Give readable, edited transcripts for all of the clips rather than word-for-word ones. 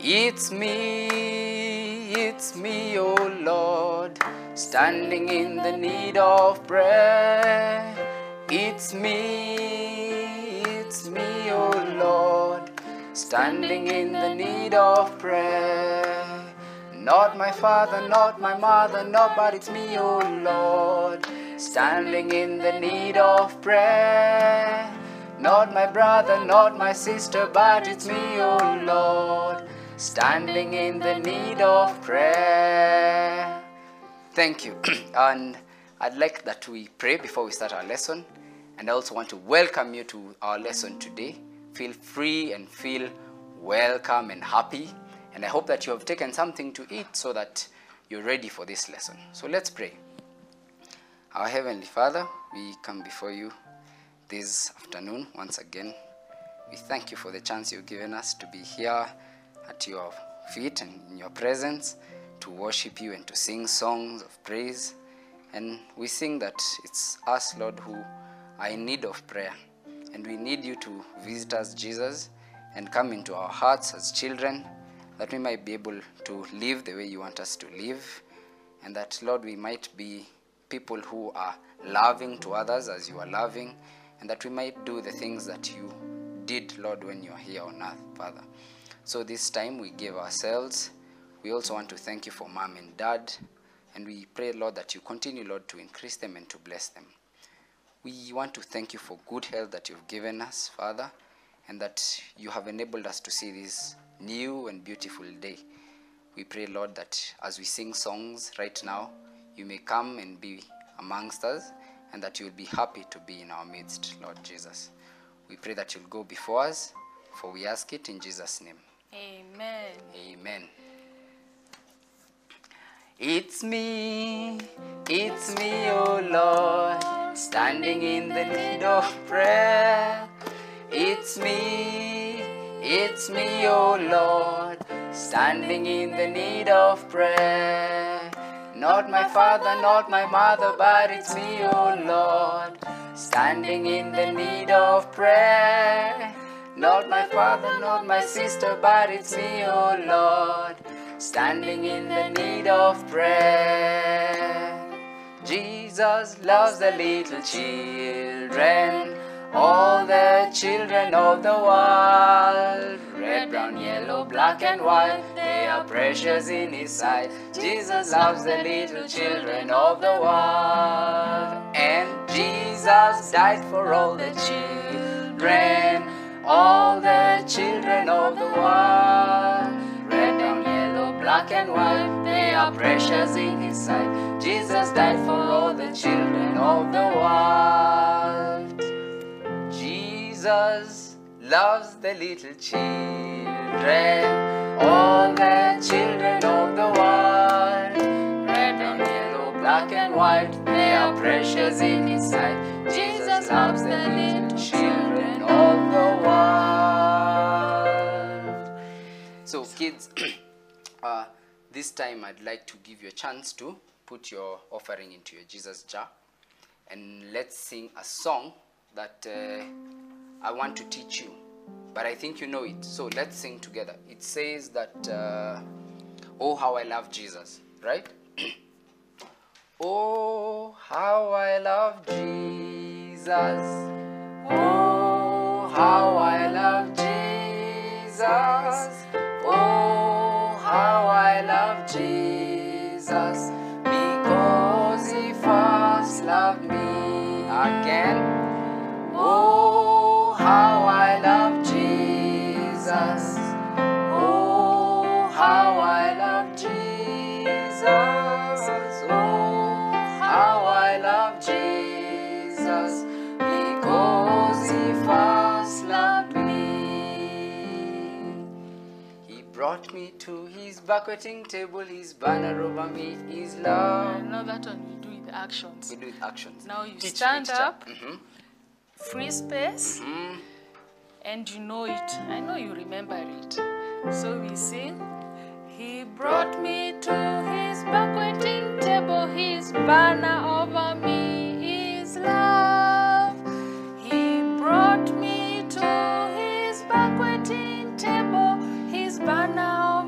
It's me, oh Lord, standing in the need of prayer. It's me, oh Lord, standing in the need of prayer. Not my father, not my mother, no, but it's me, oh Lord, standing in the need of prayer. Not my brother, not my sister, but it's me, oh Lord, standing in the need of prayer. Thank you. And I'd like that we pray before we start our lesson. And I also want to welcome you to our lesson today. Feel free and feel welcome and happy. And I hope that you have taken something to eat so that you're ready for this lesson. So let's pray. Our Heavenly Father, we come before you this afternoon once again. We thank you for the chance you've given us to be here at your feet and in your presence to worship you and to sing songs of praise. And we sing that it's us, Lord, who are in need of prayer. And we need you to visit us, Jesus, and come into our hearts as children, that we might be able to live the way you want us to live. And that, Lord, we might be people who are loving to others as you are loving. And that we might do the things that you did, Lord, when you are here on earth, Father. So this time we give ourselves. We also want to thank you for Mom and Dad. And we pray, Lord, that you continue, Lord, to increase them and to bless them. We want to thank you for good health that you've given us, Father, and that you have enabled us to see this new and beautiful day. We pray, Lord, that as we sing songs right now, you may come and be amongst us, and that you will be happy to be in our midst, Lord Jesus. We pray that you'll go before us, for we ask it in Jesus' name. Amen. Amen. It's me, oh Lord, standing in the need of prayer. It's me, oh Lord, standing in the need of prayer. Not my father, not my mother, but it's me, oh Lord, standing in the need of prayer. Not my father, not my sister, but it's me, oh Lord, standing in the need of prayer. Jesus loves the little children, all the children of the world. Red, brown, yellow, black and white, they are precious in his sight. Jesus loves the little children of the world. And Jesus died for all the children, all the children of the world. Red, brown, yellow, black and white, they are precious in his sight. Jesus died for all the children of the world. Jesus loves the little children, all the children of the world. Red, brown, yellow, black and white, they are precious in his sight. Jesus loves the little children of the world. So kids, this time I'd like to give you a chance to put your offering into your Jesus jar. And let's sing a song that I want to teach you. But I think you know it. So let's sing together. It says that, oh, how I love Jesus, right? Oh, how I love Jesus. Oh, how I love Jesus. Oh, how I love Jesus, because he first loved me again. Oh, how I love Jesus. Oh, how I love Jesus. Oh, how I love Jesus, because he first loved me. He brought me to his banqueting table, his banner over me is love. Now that one we do with actions. We do it actions. Now you Teach stand me, teacher. up, free space, and you know it. I know you remember it. So we sing, he brought me to his banqueting table, his banner over me is love. He brought me to his banqueting table, his banner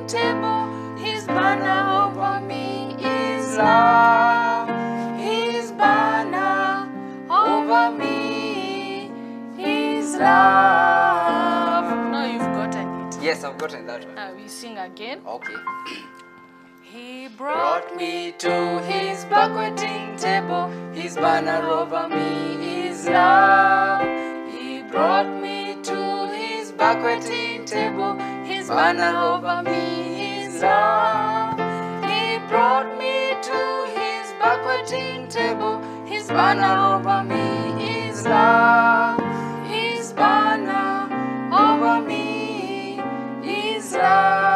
table. His banner over me is love. His banner over me is love. Now you've gotten it. Yes, I've gotten that one. We sing again. Okay. He brought me to his banqueting table. His banner over me is love. He brought me to his banqueting table. His banner over me is love. He brought me to his banqueting table. His banner over me is love. His banner over me is love.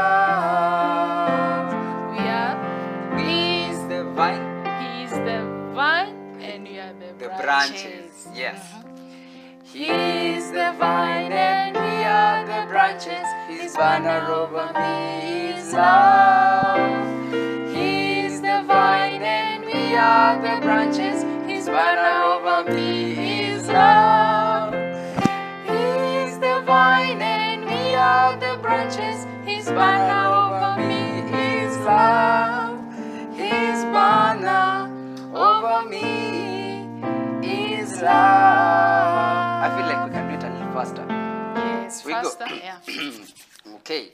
He is the vine. He is the vine, and we are the branches. Yes. He is the vine, and we are the branches. His banner over me is love. He is the vine, and we are the branches. His banner over me is love. He is the vine, and we are the branches. His banner over me is love. His banner over me is love. I feel like we can do it a little faster. Yes, We faster. go. Yeah. Okay.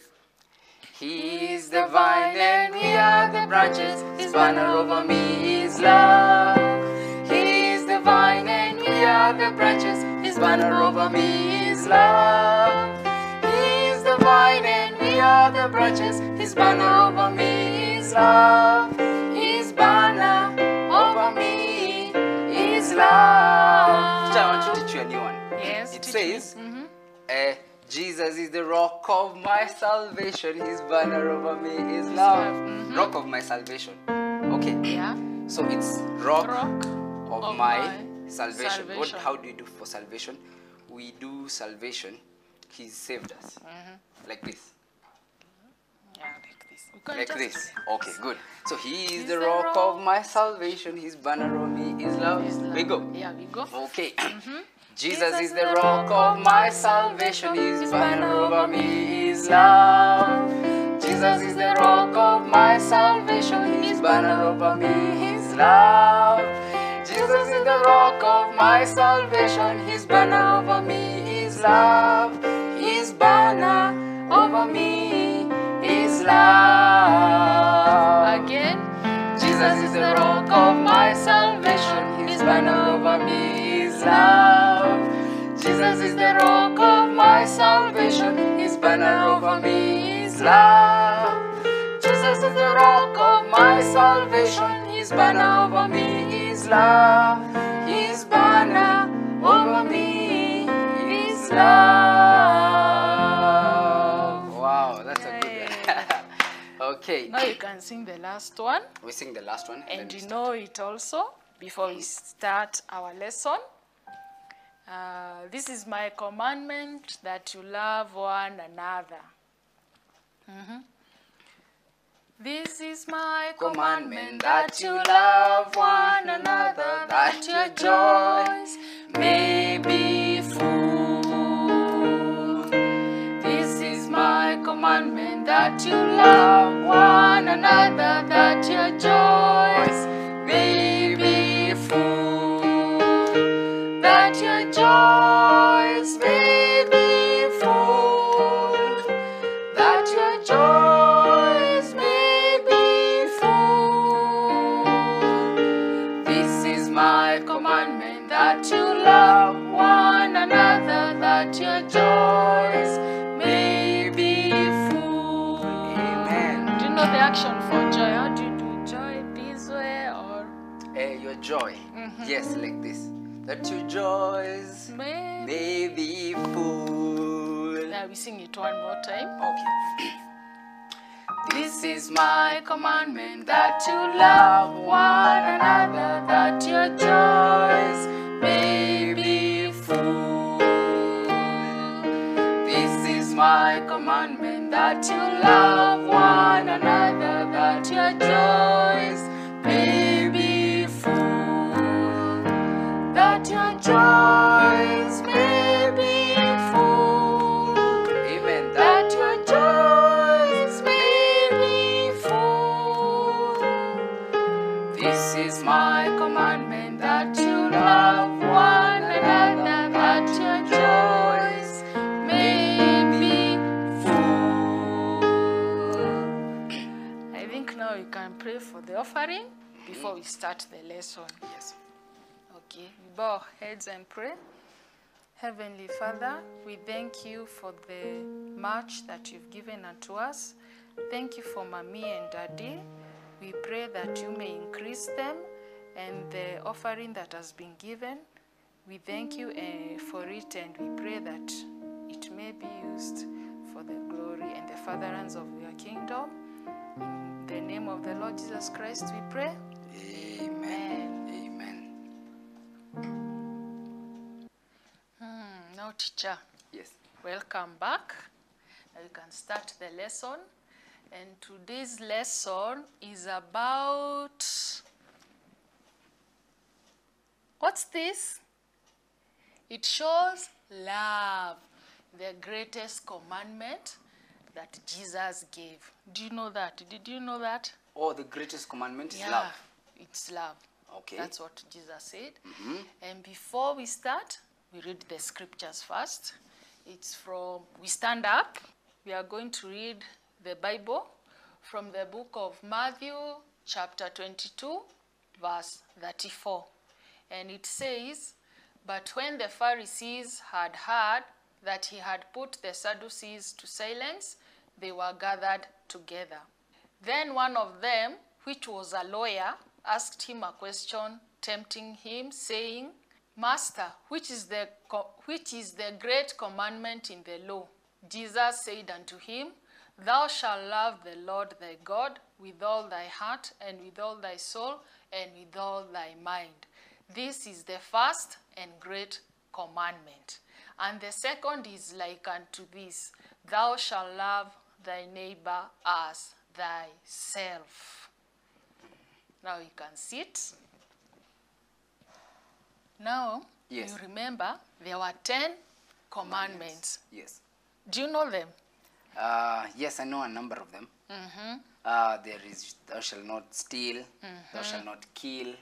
He is the vine and we are the branches. His banner over me is love. He is the vine and we are the branches. His banner over me is love. He is the vine and we are the branches. His banner over me is love. His banner over me is love. I want to teach you a new one. Yes. It teach says, me. Jesus is the rock of my salvation. His banner over me is love. Rock of my salvation. Okay. Yeah. So it's rock, Rock of my salvation. salvation. How do we do for salvation? We do salvation. He saved us. Like this. Yeah, like this. We can Like just this. do Okay, good. So he is He's the the rock rock. of my salvation. His banner on me is love. Is love. We go. Yeah, we go. Okay. Jesus is the rock of my salvation. His banner over me is love. Jesus is the rock of my salvation. His banner over me is love. Jesus is the rock of my salvation. His banner over me is love. His banner over me is love. Again. Jesus is the rock of my salvation. His banner over me is love. Jesus is the rock of my salvation. His banner over me is love. Jesus is the rock of my salvation. His banner over me is love. His banner over me is love. Wow, that's a good one. Okay. Now you can sing the last one. We sing the last one. And then you we know it also before we start our lesson. This is my commandment, that you love one another. This is my commandment, that you love one another, that your joys may be full. This is my commandment, that you love one another, that your joys may be full. That your joys may be full. That your joys may be full. This is my commandment, that you love one another, that your joys may be full. Amen. Do you know the action for joy? How do you do joy this way or? Your joy. Yes, like this. That your joys may be full. Yeah, we sing it one more time. Okay. This is my commandment, that you love one another, that your joys may be full. This is my commandment, that you love one another, that your joys may be full. That your joys may be full. Amen. That your joys may offering before we start the lesson. Yes. Okay, we bow our heads and pray. Heavenly Father, we thank you for the much that you've given unto us. Thank you for Mommy and Daddy. We pray that you may increase them and the offering that has been given. We thank you for it, and we pray that it may be used for the glory and the furtherance of your kingdom. In the name of the Lord Jesus Christ we pray. Amen. Amen. Now, teacher, Yes. welcome back. Now you can start the lesson. And today's lesson is about... What's this? It shows love, the greatest commandment that Jesus gave. Do you know that? Did you know that? Oh, the greatest commandment is Yeah, love. it's love. Okay. That's what Jesus said. Mm-hmm. And before we start, we read the scriptures first. It's from, we stand up. We are going to read the Bible from the book of Matthew, chapter 22, verse 34. And it says, "But when the Pharisees had heard that he had put the Sadducees to silence, they were gathered together. Then one of them, which was a lawyer, asked him a question, tempting him, saying, Master, which is the great commandment in the law? Jesus said unto him, Thou shalt love the Lord thy God with all thy heart, and with all thy soul, and with all thy mind. This is the first and great commandment. And the second is like unto this, Thou shalt love thy neighbor as thyself." Now you can sit. Now, Yes. you remember there were 10 commandments. Yes. Do you know them? Yes, I know a number of them. Mm-hmm. There is, thou shalt not steal, thou shalt not kill,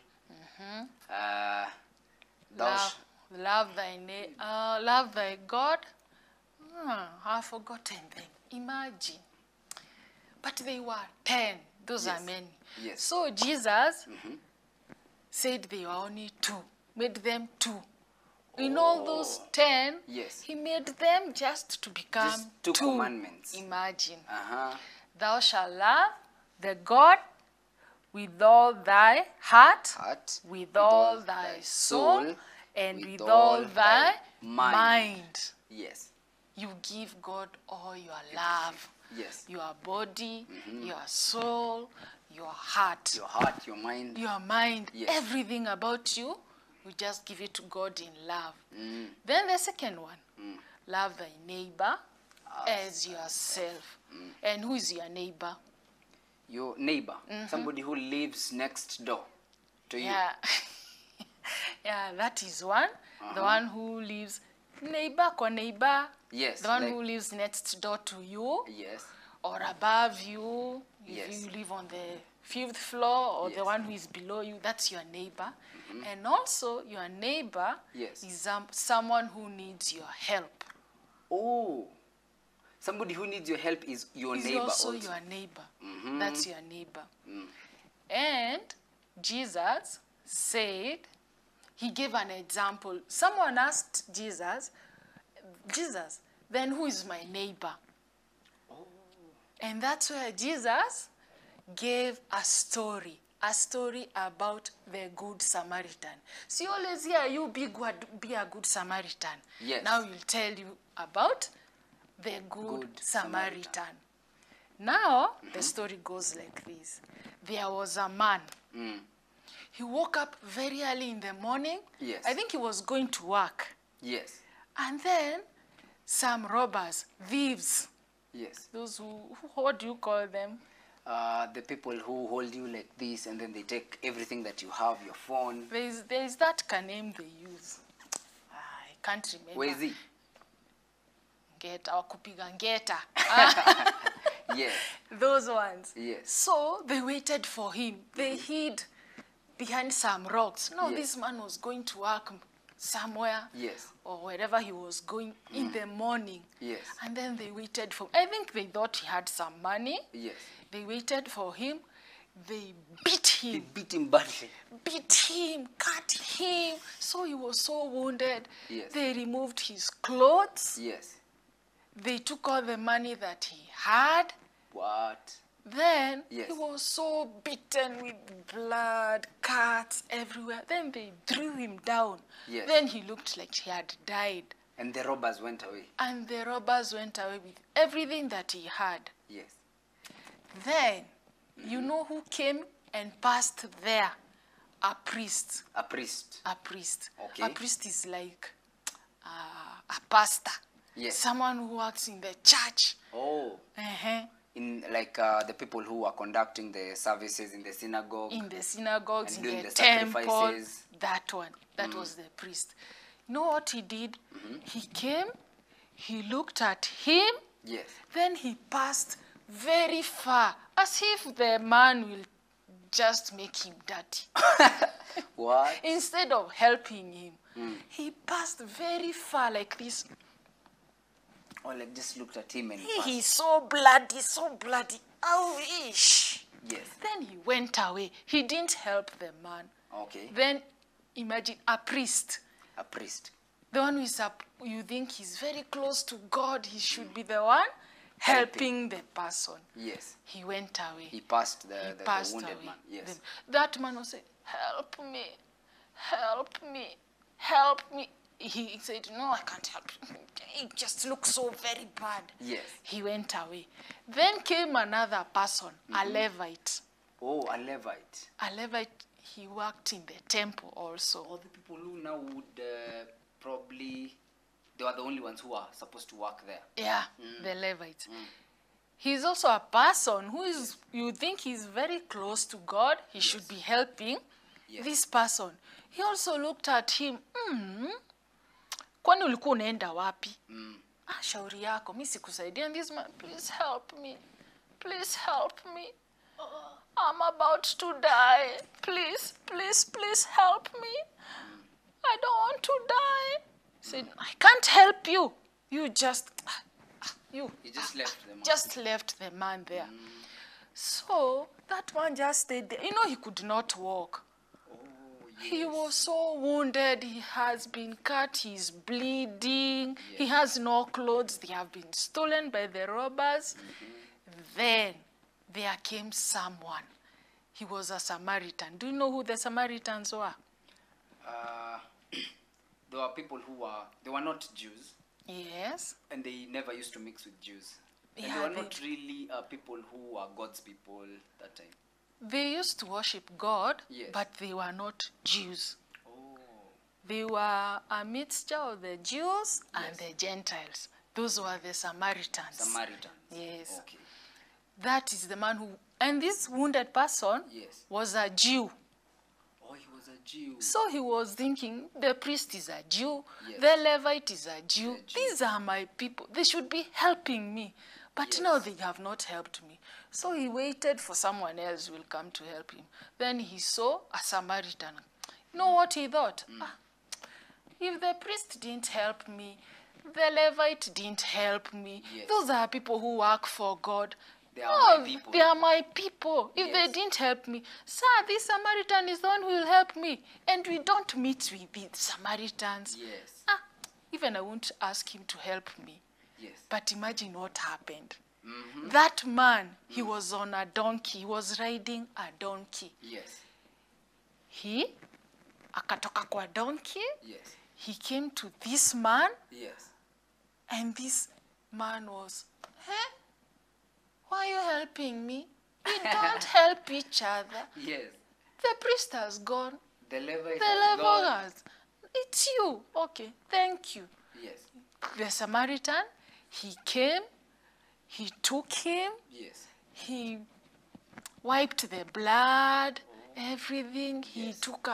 Love thy God. I've forgotten them. Imagine. But they were 10. Those Yes. are many. Yes. So Jesus said they were only 2. Made them 2. In all those 10, Yes. he made them just to become Just two commandments. Imagine. Uh-huh. Thou shalt love the God with all thy heart, with all thy soul, and with all thy mind. Yes. You give God all your love, Yes. your body, your soul, your heart, Your heart, your mind. your mind, Yes. everything about you. You just give it to God in love. Then the second one, love thy neighbor as yourself. And who is your neighbor? Your neighbor. Somebody who lives next door to you. Yeah. Yeah, that is one. The one who lives neighbor kwa neighbor. Yes. The one like- who lives next door to you Yes. or above you. If Yes. you live on the 5th floor, or the Yes. one who is below you, that's your neighbor. And also your neighbor Yes. is someone who needs your help. Oh. Somebody who needs your help is your Is neighbor also also. your neighbor. That's your neighbor. And Jesus said, he gave an example. Someone asked Jesus, then who is my neighbor? And that's where Jesus gave a story about the Good Samaritan. See, always hear you be a good Samaritan. Yes. Now we'll tell you about the Good Samaritan. Now, the story goes like this. There was a man. He woke up very early in the morning. Yes. I think he was going to work. Yes. And then some robbers, thieves, Yes. those who what do you call them? The people who hold you like this and then they take everything that you have, your phone. There is that name they use. I can't remember. Where is he? Ngeta or kupiga ngeta. Yes. Those ones. Yes. So they waited for him. They hid behind some rocks. No, Yes. this man was going to work somewhere. Yes. Or wherever he was going in the morning. Yes. And then they waited for him. I think they thought he had some money. Yes. They waited for him, They beat They him. beat him badly. Beat him, cut him. So he was so wounded. Yes. They removed his clothes. Yes. They took all the money that he had. What? Then Yes. he was so beaten with blood, cuts everywhere. Then they threw him down. Yes. Then he looked like he had died. And the robbers went away. And the robbers went away with everything that he had. Yes. Then, you know who came and passed there? A priest. A priest. A priest. Okay. A priest is like a pastor. Yes. Someone who works in the church. Oh. Uh-huh. In like the people who are conducting the services in the synagogue. In the synagogues, And in doing the the temple. sacrifices. That one. That was the priest. You know what he did? He came, he looked at him, Yes. then he passed very far, as if the man will just make him dirty. What? Instead of helping him, he passed very far like this. Or like just looked at him and He's passed. so bloody, so bloody. Oh, ish. Yes. Then he went away. He didn't help the man. Okay. Then imagine a priest. A priest. The one who is up, you think he's very close to God. He should be the one helping the person. Yes. He went away. He passed He the passed wounded away. man. Yes. Then that man was saying, help me, help me, help me. He said, no, I can't help you. It just looks so very bad. Yes. He went away. Then came another person, a Levite. Oh, a Levite. A Levite, he worked in the temple also. All the people who now would probably, they were the only ones who are supposed to work there. Yeah, the Levite. He's also a person who is, you think he's very close to God. He should be helping this person. He also looked at him. Kwani ulikuwa unaenda wapi? Shauri yako, mimi sikusaidia. And this man, please help me. Please help me. I'm about to die. Please, please, please help me. I don't want to die. He said, I can't help you. You just, He just left them. just left the man there. So that man just stayed there. You know, he could not walk. Oh, He was so wounded. He has been cut. He's bleeding. He has no clothes. They have been stolen by the robbers. Then there came someone. He was a Samaritan. Do you know who the Samaritans were? There were people who were, they were not Jews. Yes. And they never used to mix with Jews. And Yeah, they were they- not really people who were God's people that time. They used to worship God, Yes. but they were not Jews. Oh. They were a mixture of the Jews and the Gentiles. Those were the Samaritans. Samaritans. Yes. Okay. That is the man who, and this wounded person Yes. was a Jew. Oh, he was a Jew. So he was thinking, the priest is a Jew, Yes. the Levite is a Jew. A Jew. These are my people. They should be helping me. But Yes. no, they have not helped me. So he waited for someone else who will come to help him. Then he saw a Samaritan. You know what he thought? If the priest didn't help me, the Levite didn't help me. Yes. Those are people who work for God. They are my people. They are my people. If Yes. they didn't help me, sir, this Samaritan is the one who will help me. And we don't meet with the Samaritans. Yes. Even I won't ask him to help me. Yes. But imagine what happened. That man, he was on a donkey. He was riding a donkey. Yes. He akatoka kwa donkey. Yes. He came to this man. Yes. And this man was, why are you helping me? We don't help each other. Yes. The priest has gone. The Levite The has Levite gone. has. It's you. Okay, thank you. Yes. The Samaritan, he came. He took him. Yes. He wiped the blood, everything. He Yes. took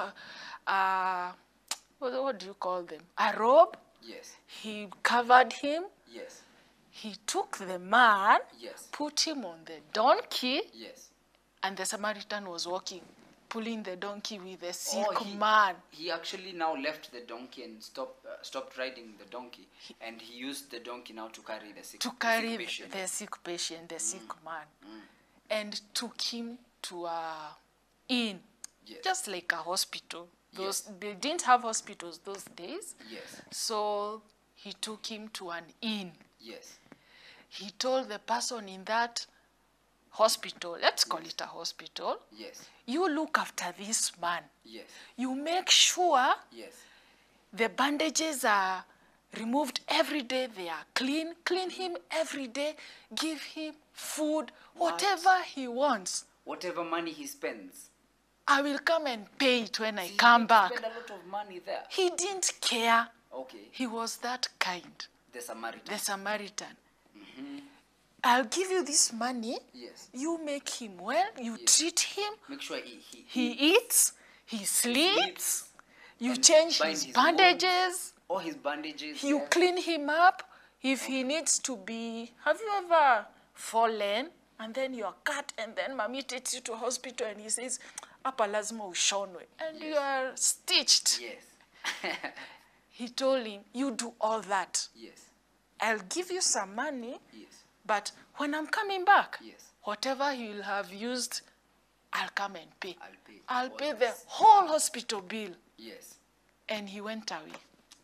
what do you call them? A robe. Yes. He covered him. Yes. He took the man, Yes. put him on the donkey, Yes. and the Samaritan was walking, pulling the donkey with the sick he- man. He actually now left the donkey and stopped riding the donkey, and he used the donkey now to carry the sick, To the carry sick patient. the sick patient, the sick man, and took him to a inn, Yes. just like a hospital. Yes. They didn't have hospitals those days. Yes. So he took him to an inn. Yes. He told the person in that hospital, let's call it a hospital, Yes. you look after this man. Yes. You make sure Yes. the bandages are removed every day, they are clean. Clean him every day, give him food, whatever he wants. Whatever money he spends. I will come and pay it when I See, come he back. spend a lot of money there. He didn't care. Okay. He was that kind, The Samaritan. the Samaritan. I'll give you this money. Yes. You make him well. You treat him. Make sure He eats. He sleeps. You and change bind his his bandages. all his bandages. You there. clean him up. If he needs to be... Have you ever fallen and then you are cut and then mommy takes you to hospital and he says, "Apa lazima ushonwe," and you are stitched. Yes. He told him, you do all that. Yes. I'll give you some money, Yes. but when I'm coming back, Yes. whatever you'll have used, I'll come and pay. I'll pay. I'll all pay the this. whole hospital bill. Yes. And he went away.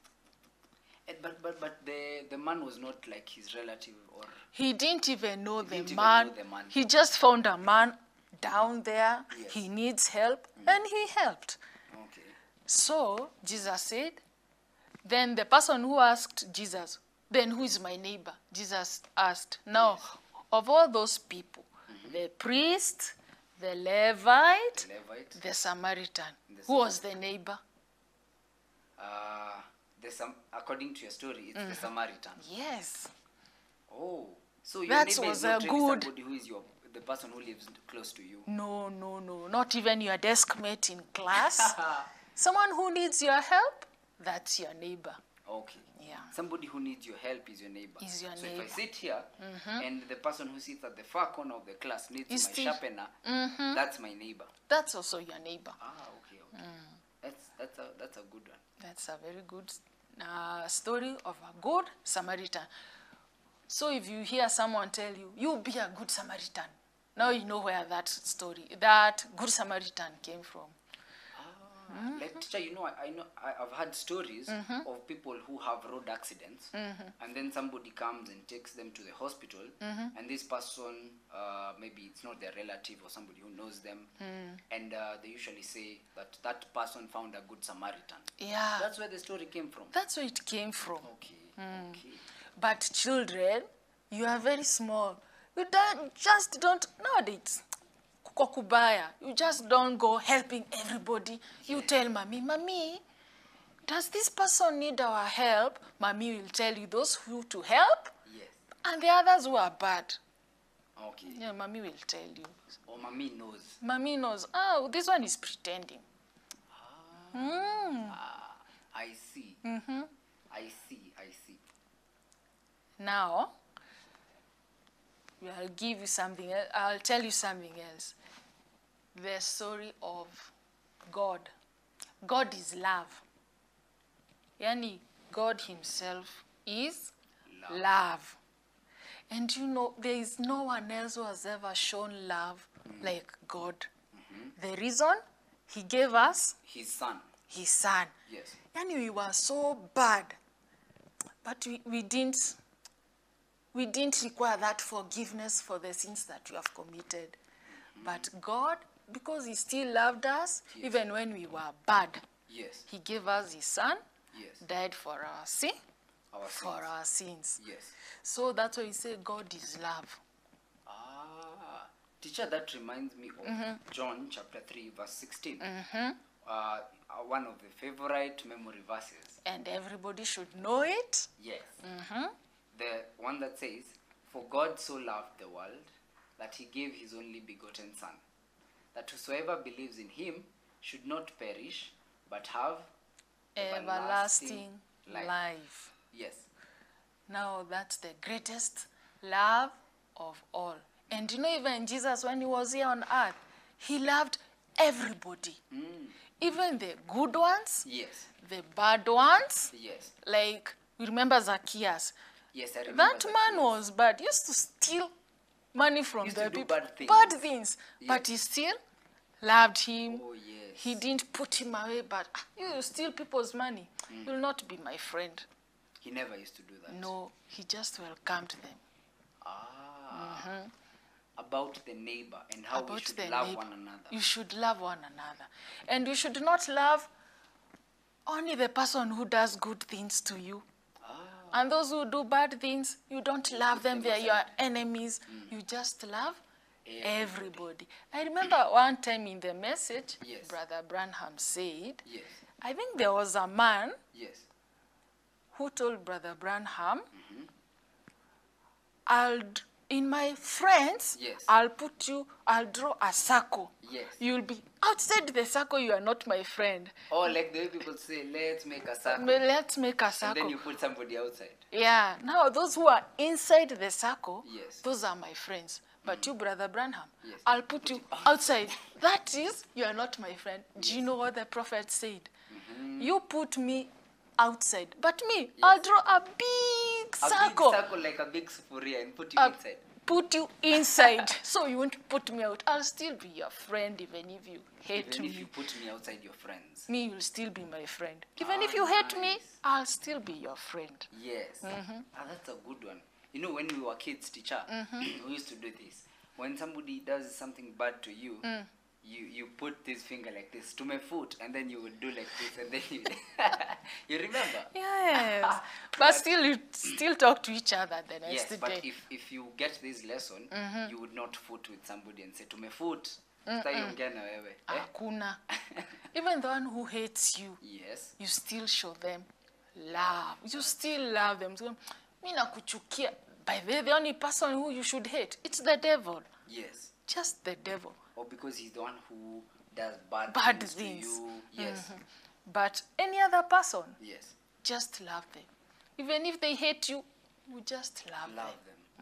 But the man was not like his relative or... He didn't even know the didn't even man. know the man. He just found a man down there. Yes. He needs help, and he helped. Okay. So Jesus said, then the person who asked Jesus, then who is my neighbor? Jesus asked, now, of all those people, the priest, the Levite, The Levite. the Samaritan, The who was the neighbor? According to your story, it's the Samaritan. Yes. Oh, so your That neighbor was is not a really good- somebody who is the person who lives close to you. No, no, no, not even your desk mate in class. Someone who needs your help, that's your neighbor. Okay. Yeah. Somebody who needs your help is your neighbor. Is your so neighbor. if I sit here and the person who sits at the far corner of the class needs Is my still- sharpener, that's my neighbor. That's also your neighbor. Ah, okay, okay. That's a good one. That's a very good story of a good Samaritan. So if you hear someone tell you, you be a good Samaritan, now you know where that story, that good Samaritan came from. Like teacher, you know, I've had stories of people who have road accidents, and then somebody comes and takes them to the hospital, and this person, maybe it's not their relative or somebody who knows them, and they usually say that person found a good Samaritan. Yeah. That's where the story came from. That's where it came from. Okay. Okay. But children, you are very small. You don't, nowadays, kukokubaya, you just don't go helping everybody. You tell mommy, mommy, does this person need our help? Mommy will tell you those who to help Yes. and the others who are bad. Okay. Yeah, mommy will tell you. Or mommy knows. Mommy knows, oh, this one is pretending. I see. I see. I see. Now, I'll give you something else. I'll tell you something else. The story of God. God is love. Yani, God himself is love. And you know, there is no one else who has ever shown love like God. The reason he gave us His son. his son. Yes. Yani, we were so bad, but we didn't require that forgiveness for the sins that we have committed. But God, because he still loved us, Yes. even when we were bad, Yes. he gave us his son, Yes. died for our sin, Our for sins. our sins. Yes. So that's why he said God is love. Ah, teacher, that reminds me of John chapter 3, verse 16. One of the favorite memory verses. And everybody should know it. Yes. The one that says, "For God so loved the world that he gave his only begotten Son, that whosoever believes in him should not perish, but have Everlasting life. Yes. Now that's the greatest love of all. And you know, even Jesus, when he was here on earth, he loved everybody. Even the good ones, Yes. the bad ones. Yes. Like, you remember Zacchaeus. Yes, I remember That man was bad. He used to steal money from Used the to do people. bad things. Bad things. Yes. But he still loved him. Oh, yes. He didn't put him away, but you steal people's money. You'll not be my friend. He never used to do that. No, he just welcomed them. About the neighbor and how we About should the love neighbor. one another. You should love one another. And you should not love only the person who does good things to you. And those who do bad things, you don't love them. They are your enemies. You just love everybody. I remember one time in the message, Yes. Brother Branham said, Yes. I think there was a man Yes. who told Brother Branham, in my friends, Yes. I'll draw a circle. Yes. You'll be outside the circle, you are not my friend. Or like the way people say, let's make a circle. Let's make a And circle. then you put somebody outside. Yeah, now those who are inside the circle, Yes. those are my friends. But you, Brother Branham, Yes. I'll put you outside. That is, you are not my friend. Do you know what the prophet said? You put me outside, but me, I'll draw a big circle. A big circle like a big sufuria and put you inside. Put you inside, so you won't put me out. I'll still be your friend even if you hate Even me. if you put me outside your friends. Me, you'll still be my friend. Even if you hate me, nice. I'll still be your friend. Yes. That's a good one. You know, when we were kids, teacher, we used to do this. When somebody does something bad to you, you put this finger like this to my foot, and then you would do like this, and then you... you remember? Yes. But still, you still talk to each other the next Yes, day. but if you get this lesson, you would not foot with somebody and say, to my foot, sitaiongea na wewe. Hakuna. Even the one who hates you, Yes. you still show them love. You still love them. So, mi nakuchukia. By the only person who you should hate, it's the devil. Yes. Just the devil. Or because he's the one who does bad things to you. Yes. But any other person, Yes. just love them. Even if they hate you, you just love them.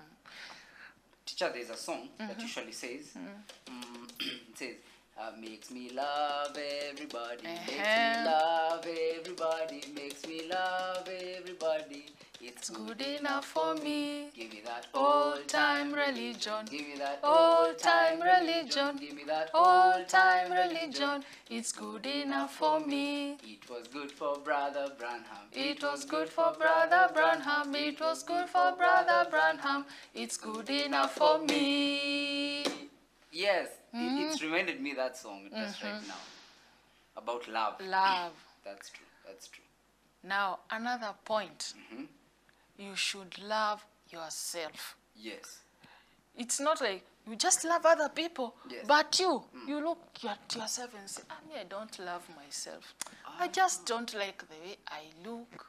Teacher, there's a song that usually says, it says, makes me love everybody, makes me love everybody, makes me love everybody. It's Good enough for me. Give me that Old-time religion. Give me that Old-time religion. Give me that Old-time religion. It's good enough for me. It was good for Brother Branham. It was good for Brother Branham. It was good for Brother Branham. It's good enough for me. Yes, it's reminded me that song just right now. About love. Love. That's true. That's true. Now, another point. You should love yourself. Yes. It's not like you just love other people, Yes. but you look at yourself and say, I don't love myself. I just don't like the way I look.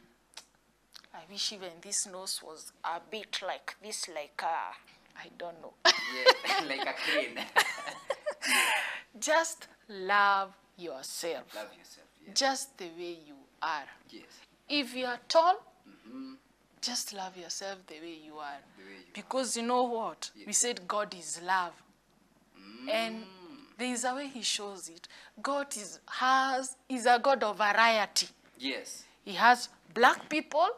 I wish even this nose was a bit like this, like I don't know. Yeah, like a crane. Just love yourself. Love yourself. Yes. Just the way you are. Yes. If you are tall, just love yourself the way you are. Because you know what? Yes. We said God is love. And there is a way he shows it. God is a God of variety. Yes. He has black people,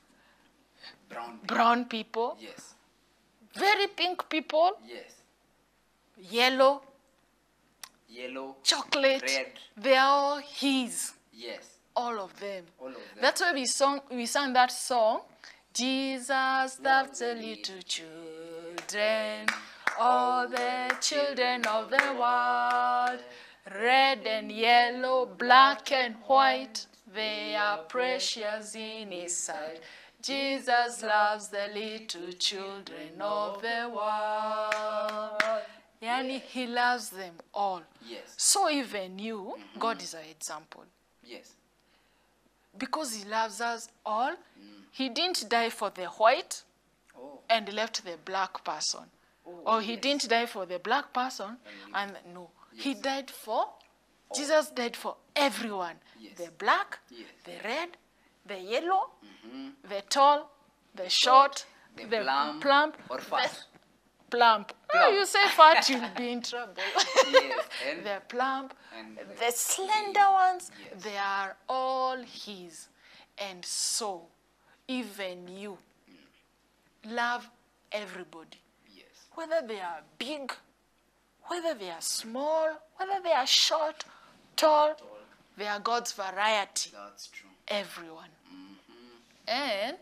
brown people, Yes. very pink people, Yes. yellow, Yellow. chocolate. Red. They are all his. Yes. All of them. All of them. That's why we sang that song. Jesus loves the little children, all the children of the world, red and yellow, black and white, they are precious in his sight. Jesus loves the little children of the world. Yani, he loves them all. Yes. So even you, God is an example. Yes. Because he loves us all, he didn't die for the white and left the black person. Or he didn't die for the black person and no. He died for, Jesus died for everyone. Yes. The black, Yes. the red, the yellow, the tall, the short, the the plump, or the fat. plump. Oh, you say fat, you'll be in trouble. Yes. And The plump, and the slender ones, Yes. they are all his. And so, even you, love everybody. yes. whether they are big, whether they are small, whether they are short, tall, they are God's variety. That's true. Everyone. And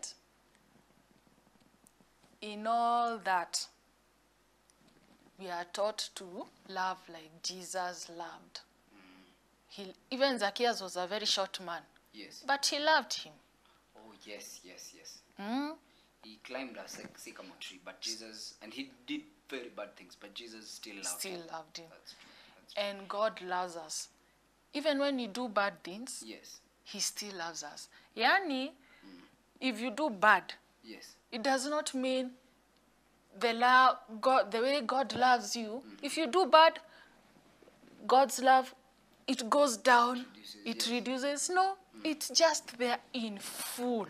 in all that, we are taught to love like Jesus loved. Even Zacchaeus was a very short man. Yes. But he loved him. Oh, yes, yes, yes. Mm? He climbed a sycamore tree, but Jesus, and he did very bad things, but Jesus still loved him. Loved him. That's true. That's true. And God loves us. Even when we do bad things, Yes. he still loves us. Yani, if you do bad, Yes. it does not mean the way God loves you. If you do bad, God's love, it goes down, it reduces. No, it's just there in full.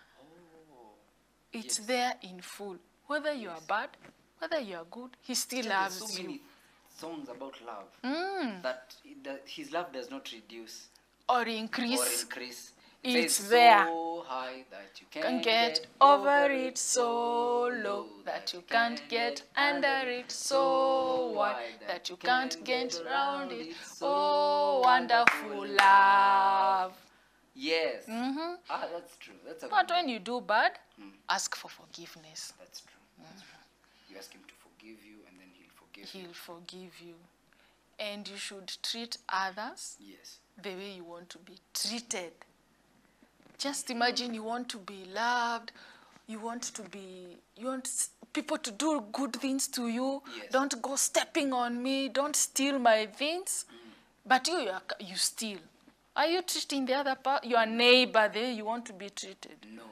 It's there in full. Whether you are bad, whether you are good, he still loves There's so you. many songs about love that his love does not reduce Or increase. or increase. It's says there. So high that you Can get over it, so low that you can't get under it, so wide that you can't get around it. Oh, wonderful love. Yes. That's true. That's a But good when you do bad, ask for forgiveness. That's true. That's true. You ask him to forgive you, and then he'll forgive you. He'll forgive you. And you should treat others Yes. the way you want to be treated. Just imagine you want to be loved, you want people to do good things to you. Yes. Don't go stepping on me, don't steal my things. But you steal. Are you treating the other your neighbor the way you want to be treated? No.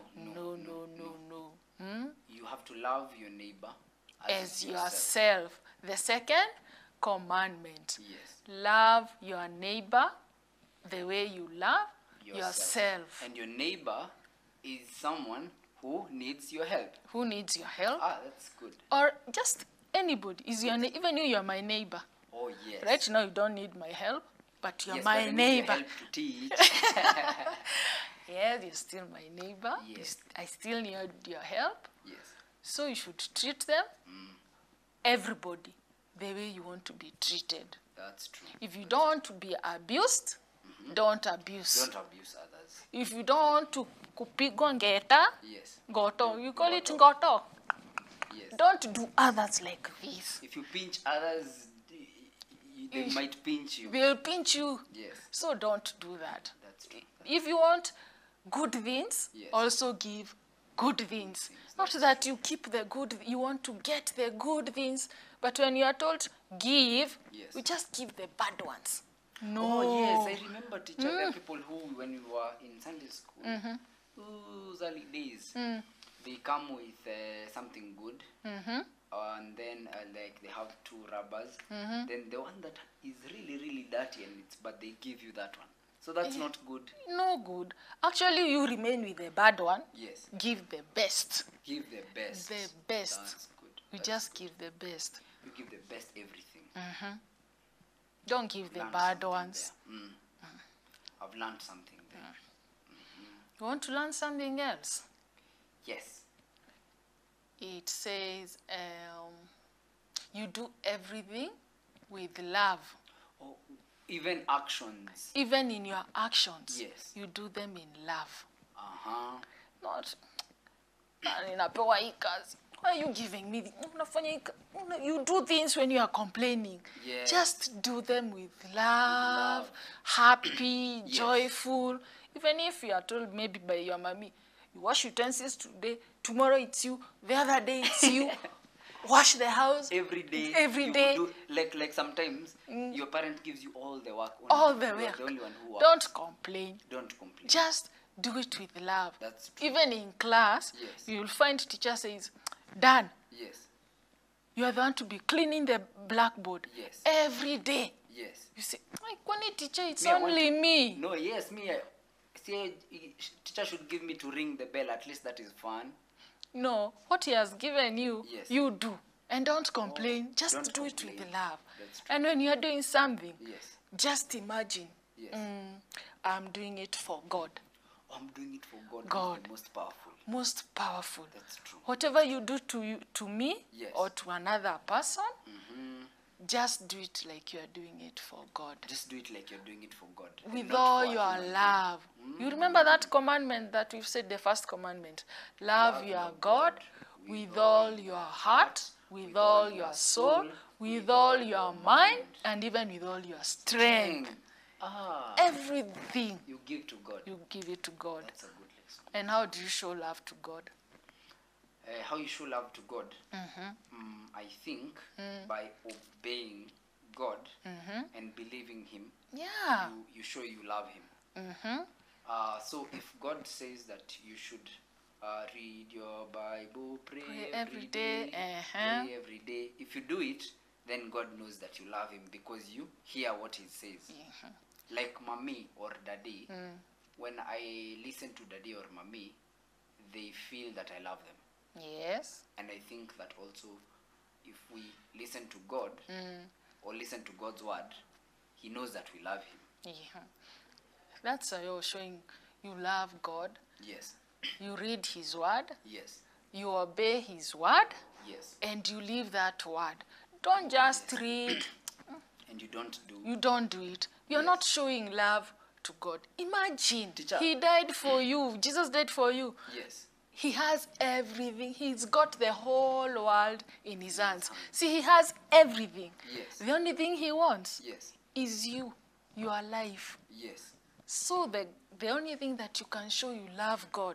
Hmm? You have to love your neighbor As yourself. The second commandment. Yes. Love your neighbor the way you love yourself. And your neighbor is someone who needs your help. Who needs your help? That's good. Or just anybody. Even you are my neighbor. Oh, yes. Right now you don't need my help, but you're Yes, my but I need neighbor. your help to teach. Yes, you're still my neighbor. Yes. I still need your help. Yes. So you should treat them, everybody, the way you want to be treated. That's true. If you don't want to be abused, don't abuse. Don't abuse others. If you don't want to kupigwa ngeta, Yes. goto. You call it ngoto. Yes. Don't do others like this. If you pinch others, they might pinch you. They'll pinch you. Yes. So don't do that. That's true. If you want good things, Yes. also give good things. Not that you keep the good, you want to get the good things, but when you are told give, Yes. you just give the bad ones. No. Oh, yes, I remember, teacher, there are people who, when we were in Sunday school, those early days, they come with something good, and then like they have 2 rubbers, then the one that is really, really dirty, but they give you that one. So that's not good. No good. Actually, you remain with the bad one. Yes. Give the best. Give the best. The best. That's good. You just give the best. You give the best everything. Don't give the Learned bad something ones. there. I've learned something there. You want to learn something else? Yes. It says you do everything with love. Oh, even actions. Even in your actions, Yes. you do them in love. Not, ninapewa hii kazi. Why are you giving me? Unafanya hii you do things when you are complaining. Yes. Just do them with love, happy, joyful. Even if you are told maybe by your mommy, you wash utensils today, tomorrow it's you, the other day it's you. Wash the house. Every day. Every day. Do, like sometimes your parent gives you all the work. All the You're work. the only one who works. Don't complain. Don't complain. Just do it with love. That's true. Even in class, Yes. you'll find teacher says, Dan, Yes. you are the one to be cleaning the blackboard Yes. every day. Yes. You say, Kwani teacher, it's Me, I want only me. No, yes, me. See, teacher should give me to ring the bell. At least that is fun. No, what he has given you, Yes. you do. And don't complain. Just don't do it complain. with love. That's true. And when you are doing something, Yes. just imagine, Yes. I'm doing it for God. Oh I'm doing it for God. God. Who's the most powerful. Most powerful. That's true. Whatever you do to me Yes. or to another person, just do it like you are doing it for God. Just do it like you're doing it for God. and With not all for a your human being. love. You remember that commandment that we've said, the first commandment? Love your God with all your heart, with all your soul, with all your mind, and even with all your strength. Everything You give to God. you give it to God. That's a good lesson. And how do you show love to God? How you show love to God? I think by obeying God and believing Him, Yeah. you show you love Him. So if God says that you should read your Bible, pray every day, pray every day, if you do it, then God knows that you love Him because you hear what He says. Like mommy or daddy, when I listen to daddy or mommy, they feel that I love them. Yes. And I think that also if we listen to God or listen to God's word, He knows that we love Him. Yeah. That's how you're showing you love God. Yes. You read His word. Yes. You obey His word. Yes. And you live that word. Don't just read. And you don't do. You don't do it. You're not showing love to God. Imagine, Teacher. He died for you. Jesus died for you. Yes. He has everything. He's got the whole world in His hands. See, He has everything. Yes. The only thing He wants Yes. is you, your life. Yes. So the only thing that you can show you love God,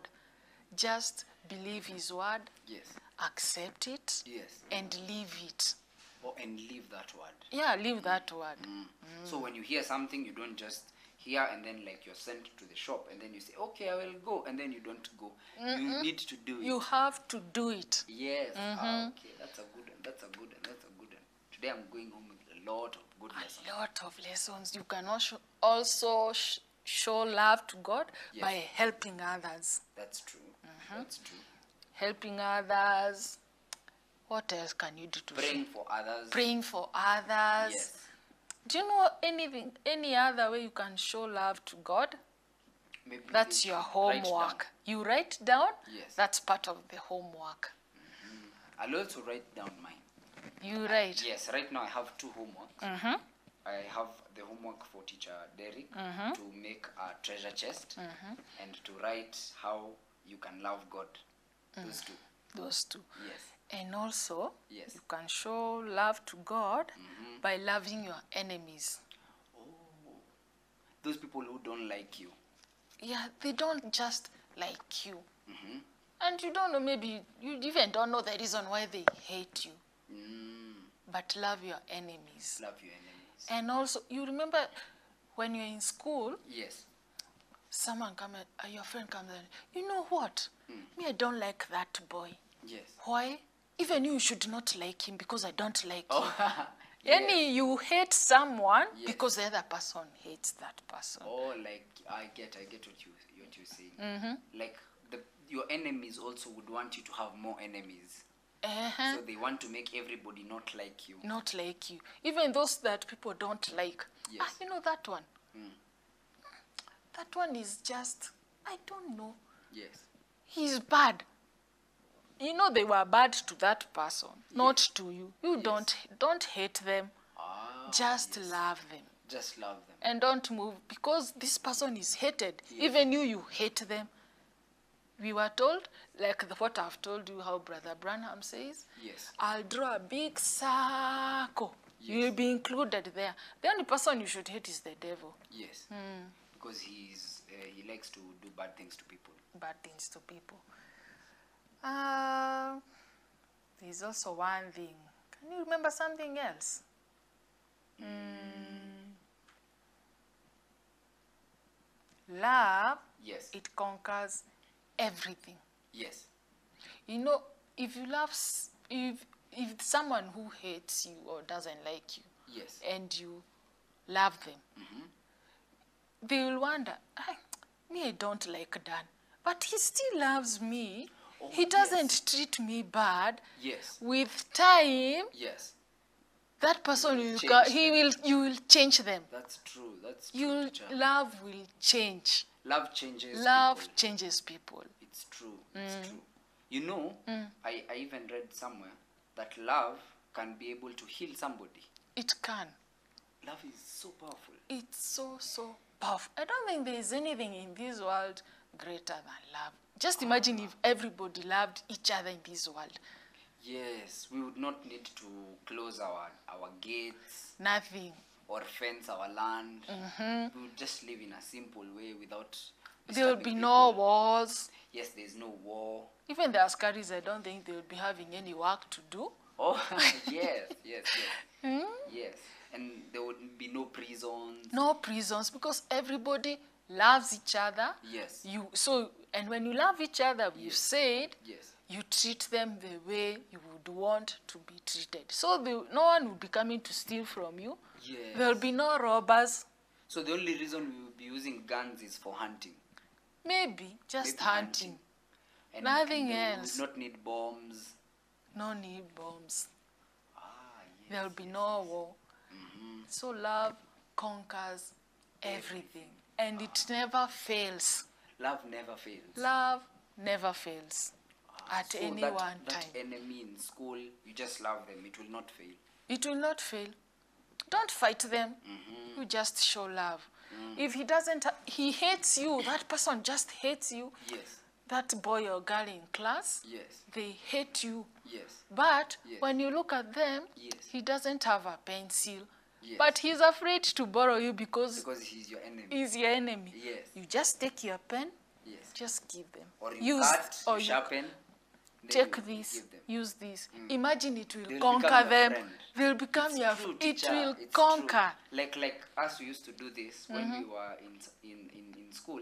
just believe His word, Yes. accept it, Yes. and live it. And live that word. Yeah, live that word. So when you hear something, you don't just hear and then like you're sent to the shop and then you say, okay, I will go, and then you don't go. You need to do it. You have to do it. Yes. Okay, that's a good one. That's a good one. That's a good one. Today I'm going home with a lot of good lessons. A lot of lessons. You can also show love to God by helping others. That's true. That's true. Helping others. What else can you do to Praying show? for others. Praying for others. Yes. Do you know any other way you can show love to God? Maybe That's you your should write homework. down. You write down? Yes. That's part of the homework. I'll also write down mine. You write? Yes, right now I have two homeworks. I have the homework for teacher Derek to make a treasure chest and to write how you can love God. Those two. Those two. Yes. And also, Yes. you can show love to God by loving your enemies. Those people who don't like you. Yeah, they don't just like you. And you don't know, maybe you even don't know the reason why they hate you. But love your enemies. Love your enemies. And also, you remember when you're in school, Yes. someone your friend comes and, you know what? Me, I don't like that boy. Yes. Why? Even you should not like him because I don't like him. Yes. You hate someone Yes. because the other person hates that person. Like I get what you're saying. Like your enemies also would want you to have more enemies. So they want to make everybody not like you. Not like you. Even those that people don't like. Yes. You know that one? That one is just, I don't know. Yes. He's bad. You know they were bad to that person, not to you. You don't hate them. Just love them. Just love them. And don't move because this person is hated. Even you hate them. We were told, like what I've told you, how Brother Branham says, Yes. I'll draw a big circle. You'll be included there. The only person you should hate is the devil. Yes. Because he likes to do bad things to people. Bad things to people. There's also one thing. Can you remember something else? Love, Yes. it conquers everything. Yes. You know, if you love, if someone who hates you or doesn't like you, Yes. and you love them, they will wonder, me, I don't like Dan, but he still loves me. He doesn't treat me bad. Yes. With time, Yes. that person You you will change them. That's true. That's true. Your teacher. love will change. Love changes Love people. changes people. It's true. It's true. You know, I even read somewhere that love can be able to heal somebody. It can. Love is so powerful. It's so, so powerful. I don't think there is anything in this world greater than love. Just imagine if everybody loved each other in this world. Yes, we would not need to close our gates Nothing. or fence our land. We would just live in a simple way without There will disturbing be no people. wars. Yes, there's no war. Even the Askaris, I don't think they will be having any work to do. Oh, yes. Yes. And there would be no prisons. No prisons, because everybody loves each other. Yes. And when you love each other, you said, Yes. you treat them the way you would want to be treated. So no one will be coming to steal from you. Yes. There will be no robbers. So the only reason we will be using guns is for hunting. Maybe just Maybe hunting. And Nothing we else. would not need bombs. No need bombs. Yes. There will be no war. So love conquers everything. And it never fails. Love never fails. Love never fails. At So any that, one that time. enemy in school, you just love them. It will not fail. It will not fail. Don't fight them. You just show love. If he hates you, that person just hates you. Yes. That boy or girl in class, Yes. they hate you. Yes. But Yes. when you look at them, Yes. he doesn't have a pencil. Yes. But he's afraid to borrow you because he's your enemy. he's your enemy. Yes. You just take your pen, Yes. just give them. Or you cut, or you sharpen. then take you this, give them. use this. Imagine it will They'll conquer become your them. friend. They'll become It's your true, It teacher. will It's conquer. true. Like us, we used to do this when we were in school.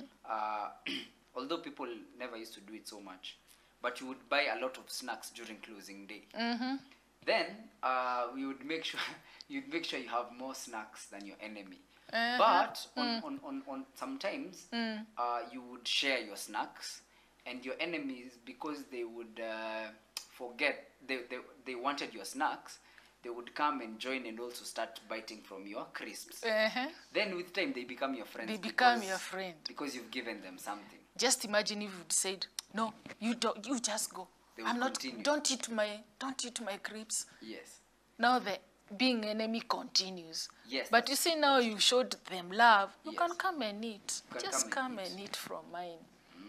Although people never used to do it so much, but you would buy a lot of snacks during closing day. Then we would make sure you have more snacks than your enemy. But on sometimes you would share your snacks, and your enemies, because they would forget they wanted your snacks, they would come and join and also start biting from your crisps. Then with time they become your friends. They become your friend. Because you've given them something. Just imagine if you'd said, no, you don't, you just go. They will continue. Don't eat my crisps. Yes. Now the being enemy continues. Yes. But you see, now you showed them love. You Yes. can come and eat. You can Just come come and and eat from mine.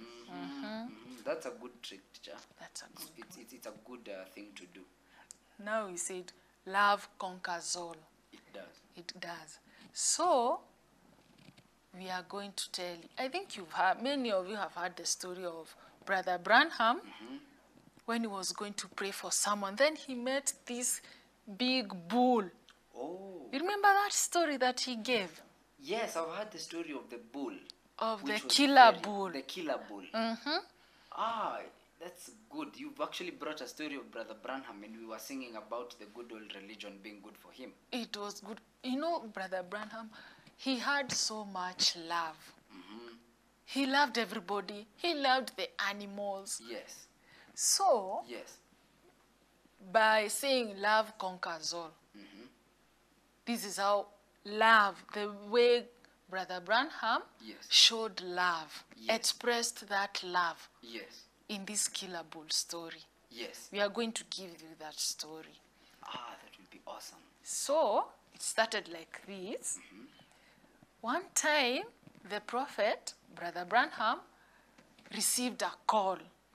That's a good trick, teacher. That's a good. It's a good thing to do. Now we said, love conquers all. It does. It does. So we are going to tell you. I think many of you have heard the story of Brother Branham when he was going to pray for someone. Then he met this big bull. Oh. You remember that story that he gave? Yes, I've heard the story of the bull. Of the which was killer bull. The killer bull. That's good. You've actually brought a story of Brother Branham, and we were singing about the good old religion being good for him. It was good. You know, Brother Branham, he had so much love. He loved everybody. He loved the animals. Yes. So, Yes. by saying love conquers all, this is how love, the way Brother Branham Yes. showed love, Yes. expressed that love Yes. in this killer bull story. Yes. We are going to give you that story. That would be awesome. So, it started like this. One time, the prophet, Brother Branham, received a call.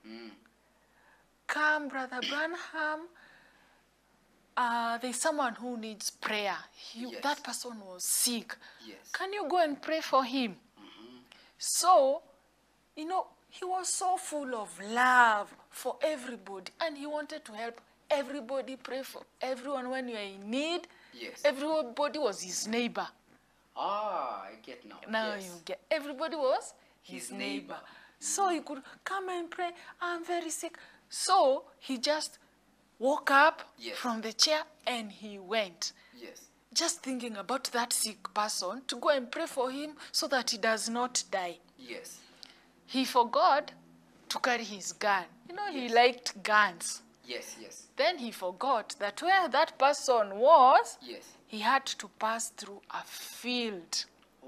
Come, Brother Branham, there's someone who needs prayer. Yes. That person was sick. Yes. Can you go and pray for him? So, you know, he was so full of love for everybody, and he wanted to help everybody, pray for everyone when you are in need. Yes. Everybody was his neighbor. I get now. Now yes. you get, everybody was his His neighbor. neighbor. So he could come and pray, I'm very sick. So he just woke up Yes. from the chair and he went. Yes. Just thinking about that sick person to go and pray for him so that he does not die. Yes. He forgot to carry his gun. You know, he Yes. liked guns. Yes. Yes. Then he forgot that where that person was, Yes. he had to pass through a field. Oh.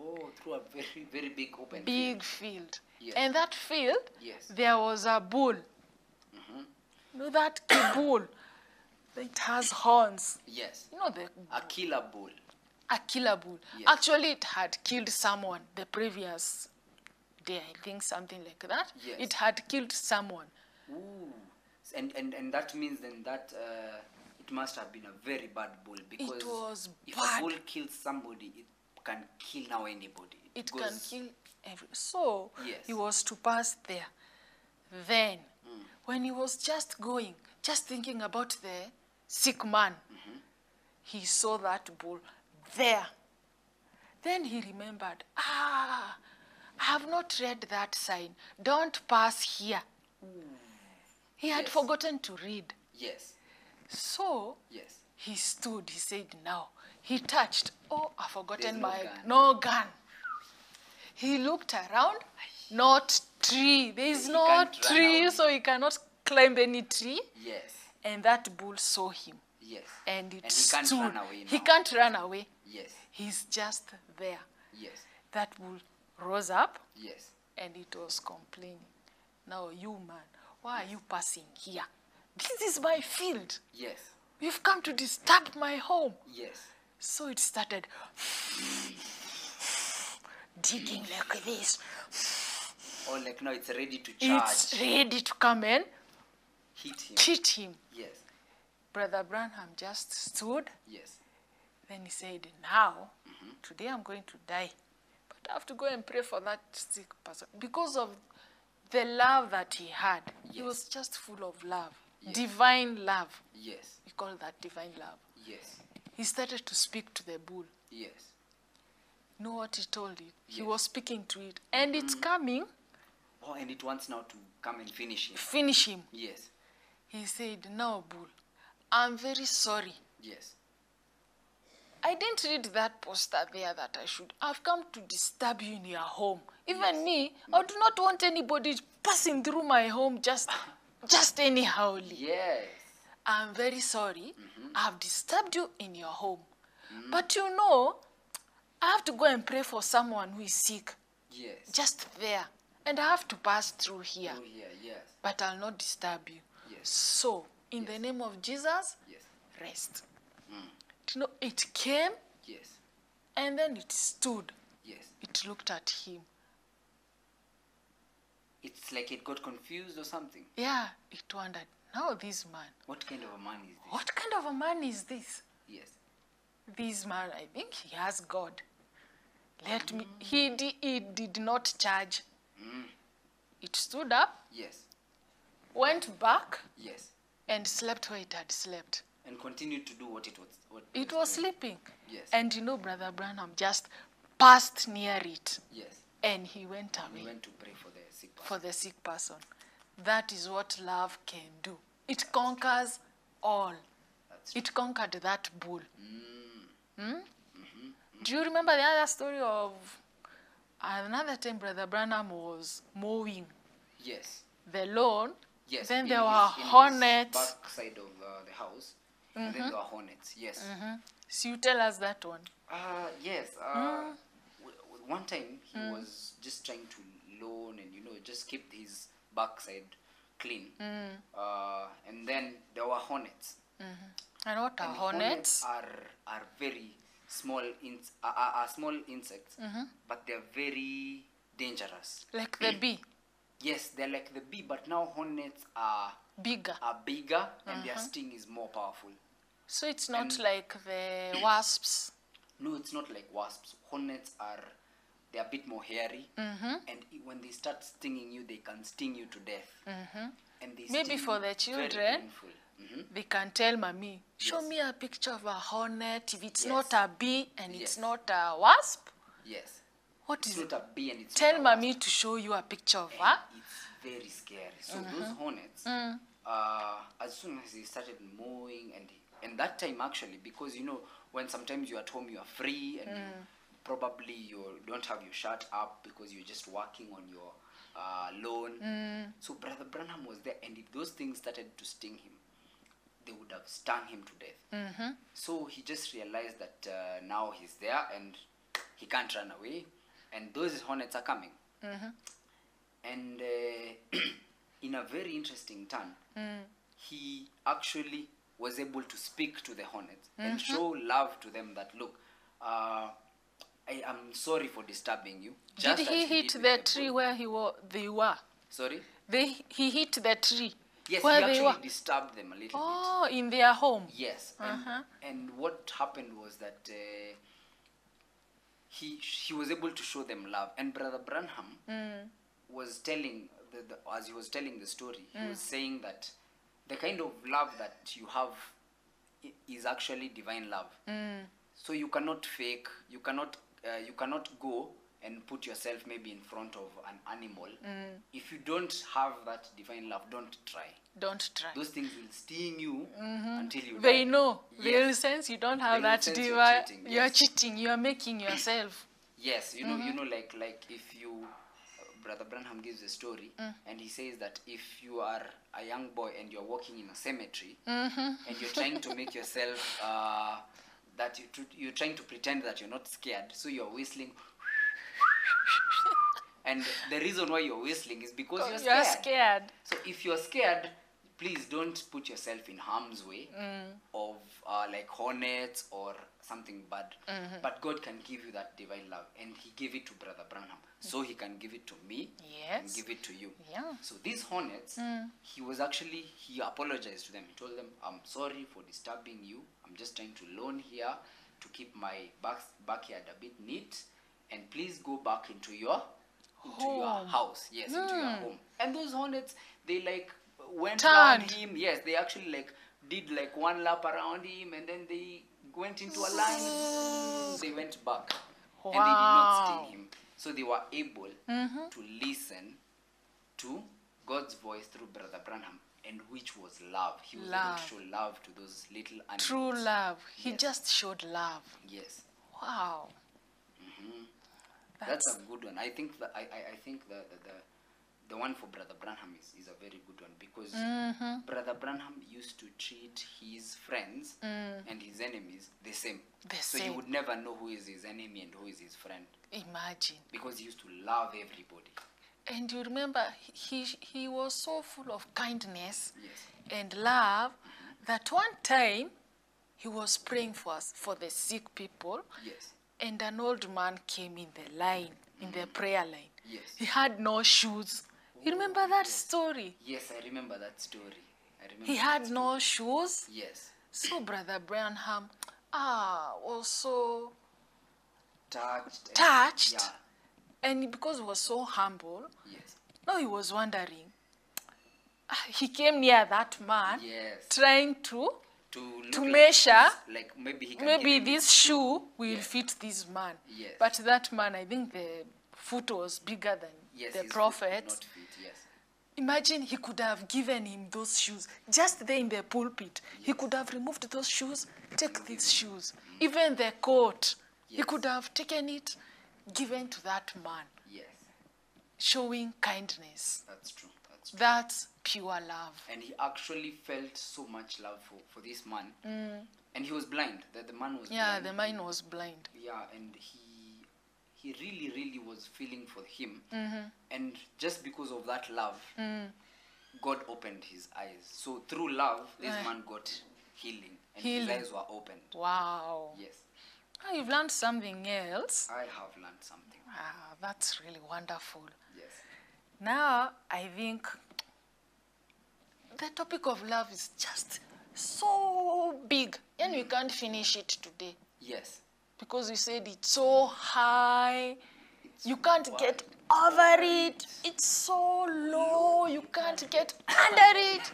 Oh, through a very, very big open Big field. field. Yes. And that field, Yes. there was a bull. Mm-hmm. You know that bull? It has horns. Yes. You know the A killer bull. a killer bull. Yes. Actually, it had killed someone the previous day, I think, something like that. Yes. It had killed someone. Ooh. And that means then that it must have been a very bad bull, because was if bad. a bull kills somebody, it can kill now anybody. It goes- can kill every. So Yes. he was to pass there. Then, when he was just going, just thinking about the sick man, he saw that bull there. Then he remembered, I have not read that sign. Don't pass here. He had Yes. forgotten to read. Yes. So Yes. he stood, he said, now. He touched, oh, I've forgotten There's no my, gun. no gun. He looked around, not tree. There is He no can't run tree, away. so he cannot climb any tree. Yes. And that bull saw him. Yes. And it And he can't stood. run away He now. can't run away. Yes. He's just there. Yes. That bull rose up Yes. and it was complaining. Now, you man, why are you passing here? This is my field. Yes. You've come to disturb my home. Yes. So it started digging like this. Or like now it's ready to charge. It's ready to come and Hit him. hit him. Yes. Brother Branham just stood. Yes. Then he said, now, today I'm going to die. But I have to go and pray for that sick person. Because of the love that he had. He Yes. was just full of love. Yes. Divine love. Yes. We call that divine love. Yes. He started to speak to the bull. Yes. You know what he told it? He Yes. was speaking to it. And it's coming, Oh, and it wants now to come and finish him. finish him. Yes. He said, no, bull, I'm very sorry. Yes. I didn't read that poster there that I should. I've come to disturb you in your home. Even me, I do not want anybody passing through my home just anyhowly. Yes. I'm very sorry. I've disturbed you in your home. But you know, I have to go and pray for someone who is sick. Yes. Just there. And I have to pass through here. Oh, yeah. Yes. But I'll not disturb you. Yes. So, in the name of Jesus, Yes. rest. You know, it came Yes. and then it stood. Yes. It looked at him. It's like it got confused or something. Yeah, it wondered, now this man, What kind of a man is this? what kind of a man is this? Yes. This man, I think he has God. Let me, he did not charge. It stood up, Yes. went back, Yes. and slept where it had slept. And continued to do what it was. What It was doing. sleeping. Yes. And you know, Brother Branham just passed near it. Yes. And he went We away went to pray for the sick person. for the sick person. That is what love can do. It conquers all. That's It conquered that bull. Mm. Do you remember the other story of another time Brother Branham was mowing Yes. the lawn? Yes. Then in there his- were in his hornets. back side of the house. And then there were hornets. Yes. So you tell us that one. Yes. One time he was just trying to loan and just keep his backside clean. And then there were hornets. And what are And hornets? are very small are small insects, but they're very dangerous. Like the bee, Yes, they're like the bee, but now hornets are bigger. bigger and their sting is more powerful. So it's not like the wasps. No, it's not like wasps. Hornets they're a bit more hairy, and when they start stinging you, they can sting you to death. And they Maybe sting for the very children, painful. they can tell mommy, show Yes. me a picture of a hornet if it's Yes. not a bee and Yes. it's not a wasp. Yes. What It's is not it? a bee and it's Tell not a mommy to show you a picture of her. It's very scary. So those hornets, as soon as he started mowing, and that time actually, because when sometimes you're at home, you are free and probably you don't have your shirt up because you're just working on your lawn. So Brother Branham was there, and if those things started to sting him, they would have stung him to death. So he just realized that now he's there and he can't run away. and those hornets are coming. And in a very interesting turn, he actually was able to speak to the hornets and show love to them, that look, I am sorry for disturbing you. Did he hit the tree where they were? Sorry? He hit the tree. Yes, where he they actually were. disturbed them a little bit. Oh, in their home. Yes, and what happened was that he was able to show them love, and Brother Branham was telling as he was telling the story, he was saying that the kind of love that you have is actually divine love. So you cannot fake, you cannot go and put yourself maybe in front of an animal. If you don't have that divine love, don't try. Don't try. Those things will sting you until you They die. know. Yes. They will sense you don't have They will that sense divine. you're cheating, You're yes. cheating. You are making yourself. Yes, you know, like if you, Brother Branham gives a story, and he says that if you are a young boy and you're walking in a cemetery, and you're trying to make yourself, that you're trying to pretend that you're not scared, so you're whistling, and the reason why you're whistling is because you're scared. So if you're scared, please don't put yourself in harm's way of like hornets or something bad. But God can give you that divine love, and he gave it to Brother Branham, so he can give it to me and give it to you. So these hornets, he apologized to them. He told them, I'm sorry for disturbing you. I'm just trying to learn here to keep my backyard a bit neat, and please go back into your house. Yes, into your home. And those hornets, they like went around him. Yes, they actually like did like one lap around him, and then they went into a line. They went back, and they did not sting him. So they were able to listen to God's voice through Brother Branham, and which was love. He was able to show love to those little animals. True love. He just showed love. Yes. Wow. That's a good one. I think that I think the one for Brother Branham is a very good one, because Brother Branham used to treat his friends and his enemies the same. So you would never know who is his enemy and who is his friend. Imagine. Because he used to love everybody. And you remember, he was so full of kindness and love that one time he was praying for the sick people. Yes. And an old man came in the line, in the prayer line. Yes. He had no shoes. You remember that story? Yes, I remember that story. He had no shoes. Yes. So Brother Branham was so touched. And because he was so humble, yes. Now he was wondering. He came near that man, trying to measure, like maybe this shoe will fit this man. Yes. But that man, I think the foot was bigger than the prophet. Imagine he could have given him those shoes just there in the pulpit. He could have removed those shoes, take these shoes, even the coat. He could have taken it, given to that man. Yes. Showing kindness. That's true. That's pure love. And he actually felt so much love for this man. And he was blind. The man was blind. Yeah, the man was blind. Yeah, and he really, really was feeling for him. And just because of that love, God opened his eyes. So through love, this man got healing. And his eyes were opened. Wow. Yes. Oh, you've learned something else. I have learned something. Wow, that's really wonderful. Yes. Now, I think the topic of love is just so big, and we can't finish it today. Yes. Because we said it's so high, you can't get over it. It's so low, you can't get under it.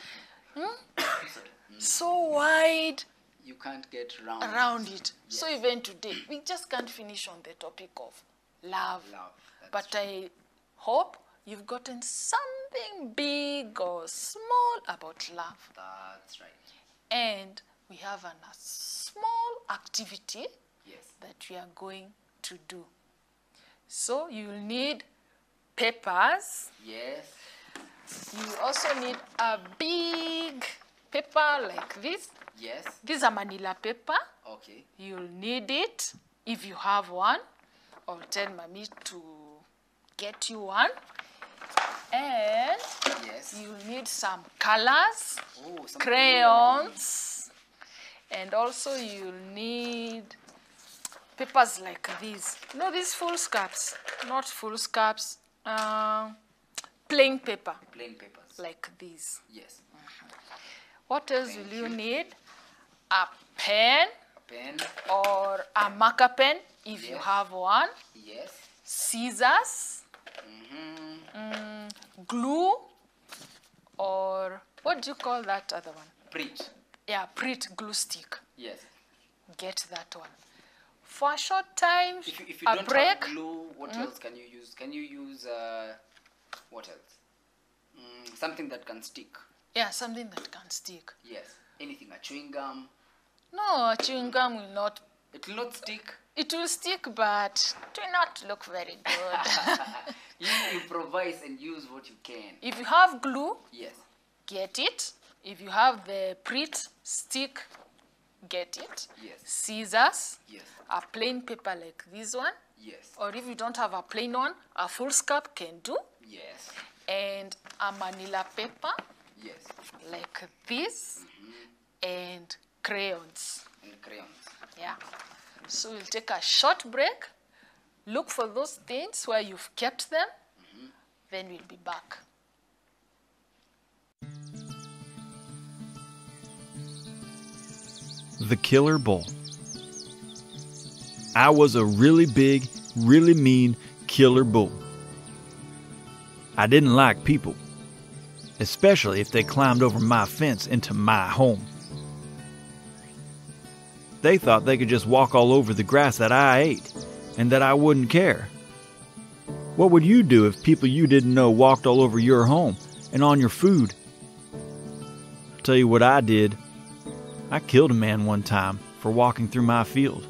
So wide, you can't get around it. Yes. So even today, we just can't finish on the topic of love. But true. I hope you've gotten something big or small about love. That's right. And we have a small activity that we are going to do. So you'll need papers. Yes. You also need a big paper like this. Yes. This is a manila paper. Okay. You'll need it if you have one. or tell Mommy to get you one. And Yes. you'll need some colors, Oh, some crayons, and also you'll need papers like these. No, these foolscaps, not foolscaps, plain paper plain papers. like these. Yes. What else will you need? A pen A pen. or a marker pen if you Yes. have one. Yes. Scissors, glue, or what do you call that other one? Print. Yeah, Prit glue stick. Yes. Get that one. For a short time, If you a don't break. have glue, what else can you use? Can you use what else? Something that can stick. Yeah, something that can stick. Yes. Anything. A chewing gum. No, a chewing gum will not. It will not stick. It will stick, but it will not look very good. You improvise and use what you can. If you have glue, Yes. get it. If you have the Prit stick, get it. Yes. Scissors, Yes. a plain paper like this one, Yes. or if you don't have a plain one, a foolscap can do, Yes. and a manila paper Yes. like this, and crayons. And crayons. Yeah. So we'll take a short break, look for those things where you've kept them, then we'll be back. The Killer Bull. I was a really big, really mean killer bull. I didn't like people, especially if they climbed over my fence into my home. They thought they could just walk all over the grass that I ate and that I wouldn't care. What would you do if people you didn't know walked all over your home and on your food? I'll tell you what I did. I killed a man one time for walking through my field.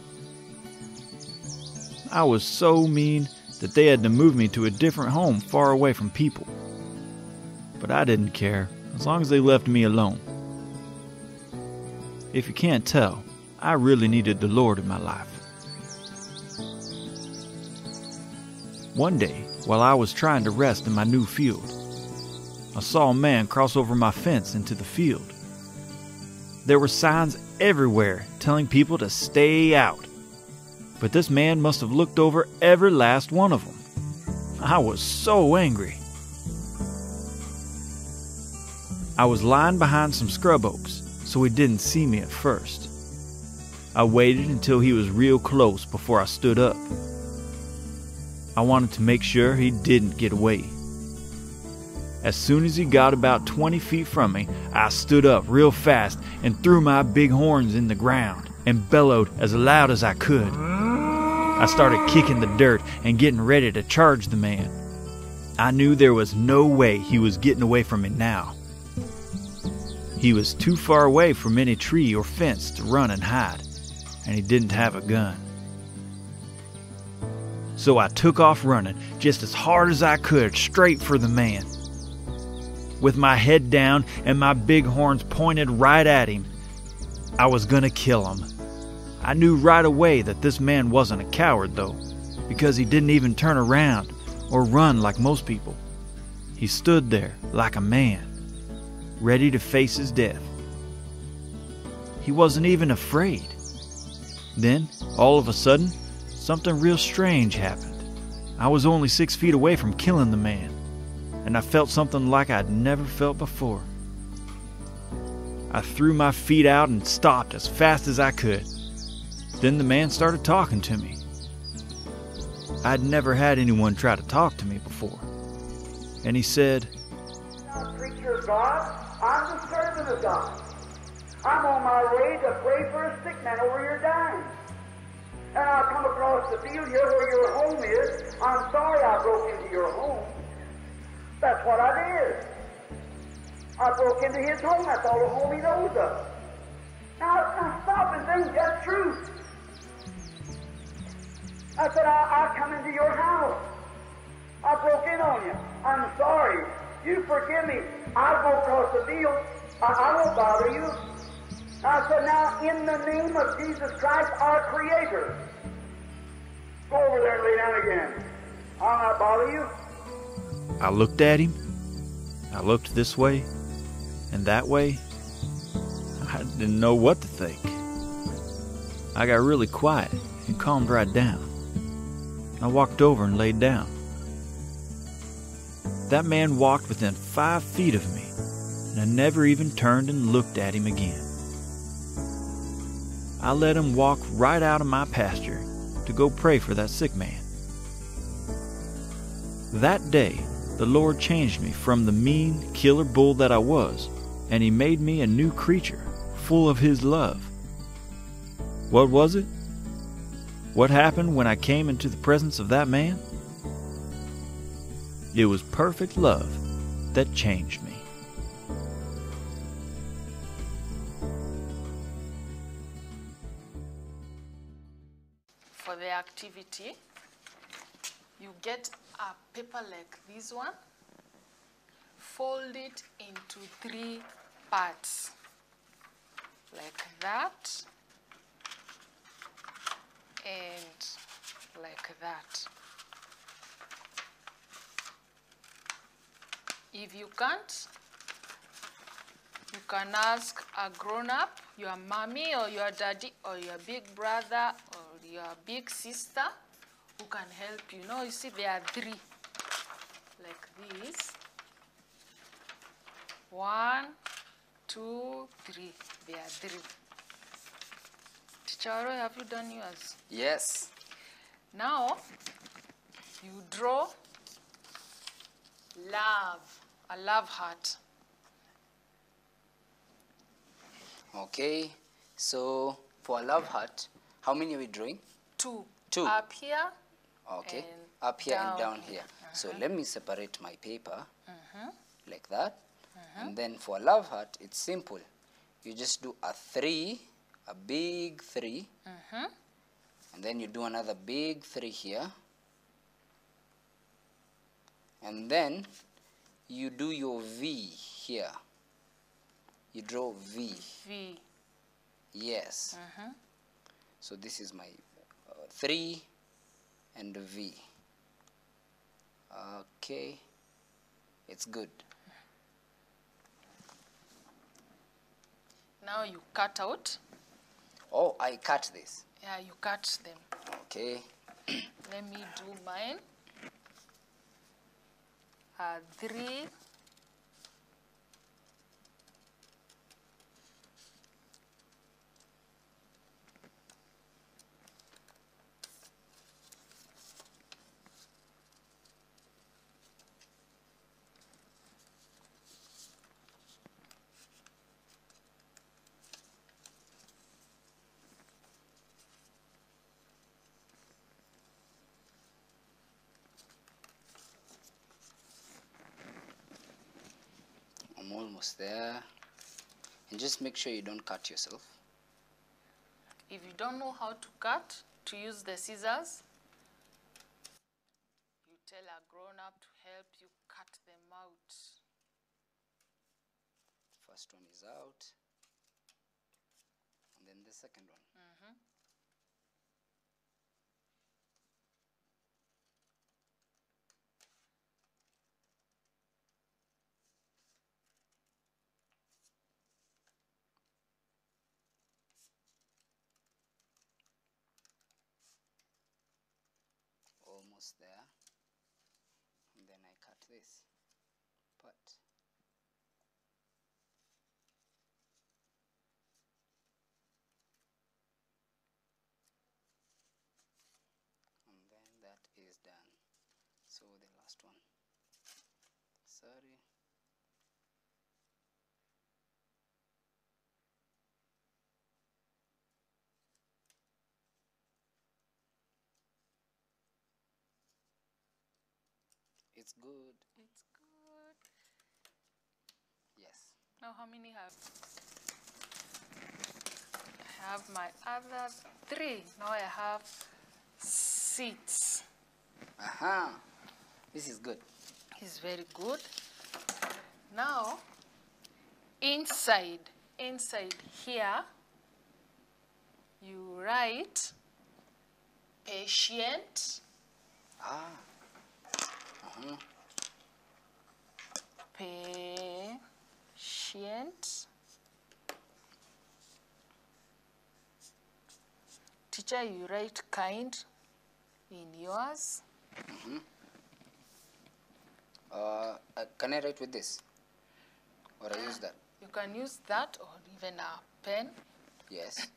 I was so mean that they had to move me to a different home far away from people. But I didn't care, as long as they left me alone. If you can't tell, I really needed the Lord in my life. One day, while I was trying to rest in my new field, I saw a man cross over my fence into the field. There were signs everywhere telling people to stay out. But this man must have looked over every last one of them. I was so angry. I was lying behind some scrub oaks, so he didn't see me at first. I waited until he was real close before I stood up. I wanted to make sure he didn't get away. As soon as he got about 20 feet from me, I stood up real fast and threw my big horns in the ground and bellowed as loud as I could. I started kicking the dirt and getting ready to charge the man. I knew there was no way he was getting away from me now. He was too far away from any tree or fence to run and hide, and he didn't have a gun. So I took off running just as hard as I could straight for the man. With my head down and my big horns pointed right at him, I was gonna kill him. I knew right away that this man wasn't a coward though, because he didn't even turn around or run like most people. He stood there like a man, ready to face his death. He wasn't even afraid. Then, all of a sudden, something real strange happened. I was only 6 feet away from killing the man, and I felt something like I'd never felt before. I threw my feet out and stopped as fast as I could. Then the man started talking to me. I'd never had anyone try to talk to me before. And he said, I'm a preacher of God. I'm the servant of God. I'm on my way to pray for a sick man over here dying. And I come across the field here where your home is. I'm sorry I broke into your home. That's what I did. I broke into his home. That's all the home he knows of. Now stop and think that's truth. I said, I come into your house. I broke in on you. I'm sorry. You forgive me. I'll go across the field. I won't bother you. I said, now, in the name of Jesus Christ, our Creator, go Go over there and lay down again. I'll not bother you. I looked at him. I looked this way and that way. I didn't know what to think. I got really quiet and calmed right down. I walked over and laid down. That man walked within 5 feet of me, and I never even turned and looked at him again. I let him walk right out of my pasture to go pray for that sick man. That day, the Lord changed me from the mean, killer bull that I was, and He made me a new creature, full of His love. What was it? What happened when I came into the presence of that man? It was perfect love that changed me. For the activity, you get a paper like this one, fold it into 3 parts, like that, and like that. If you can't, you can ask a grown-up, your mommy or your daddy or your big brother or your big sister who can help you. No, you see there are 3 like this. 1, 2, 3. There are 3. Teacher Aro, have you done yours? Yes. Now, you draw love, a love heart. Okay. So for a love heart, how many are we drawing? 2. 2. Up here. Okay. And Up here and down down here. So let me separate my paper like that. And then for a love heart, it's simple. You just do a 3, a big 3. And then you do another big 3 here. And then you do your V here. You draw V. V. Yes. So this is my 3 and a V. Okay. It's good. Now you cut out. Oh, I cut this. Yeah, you cut them. Okay. Let me do mine. 3. I'm almost there. And just make sure you don't cut yourself. If you don't know how to cut, to use the scissors, you tell a grown-up to help you cut them out. First one is out. And then the second one. Almost there. And then I cut this part. And then that is done. So the last one. Sorry. It's good. It's good. Yes. Now how many have? I have my other 3. Now I have 6. Aha. This is good. It's very good. Now, inside here, you write patient, Ah. Uh-huh. patient. Teacher, you write kind in yours. Can I write with this? Or I use that? You can use that or even a pen. Yes.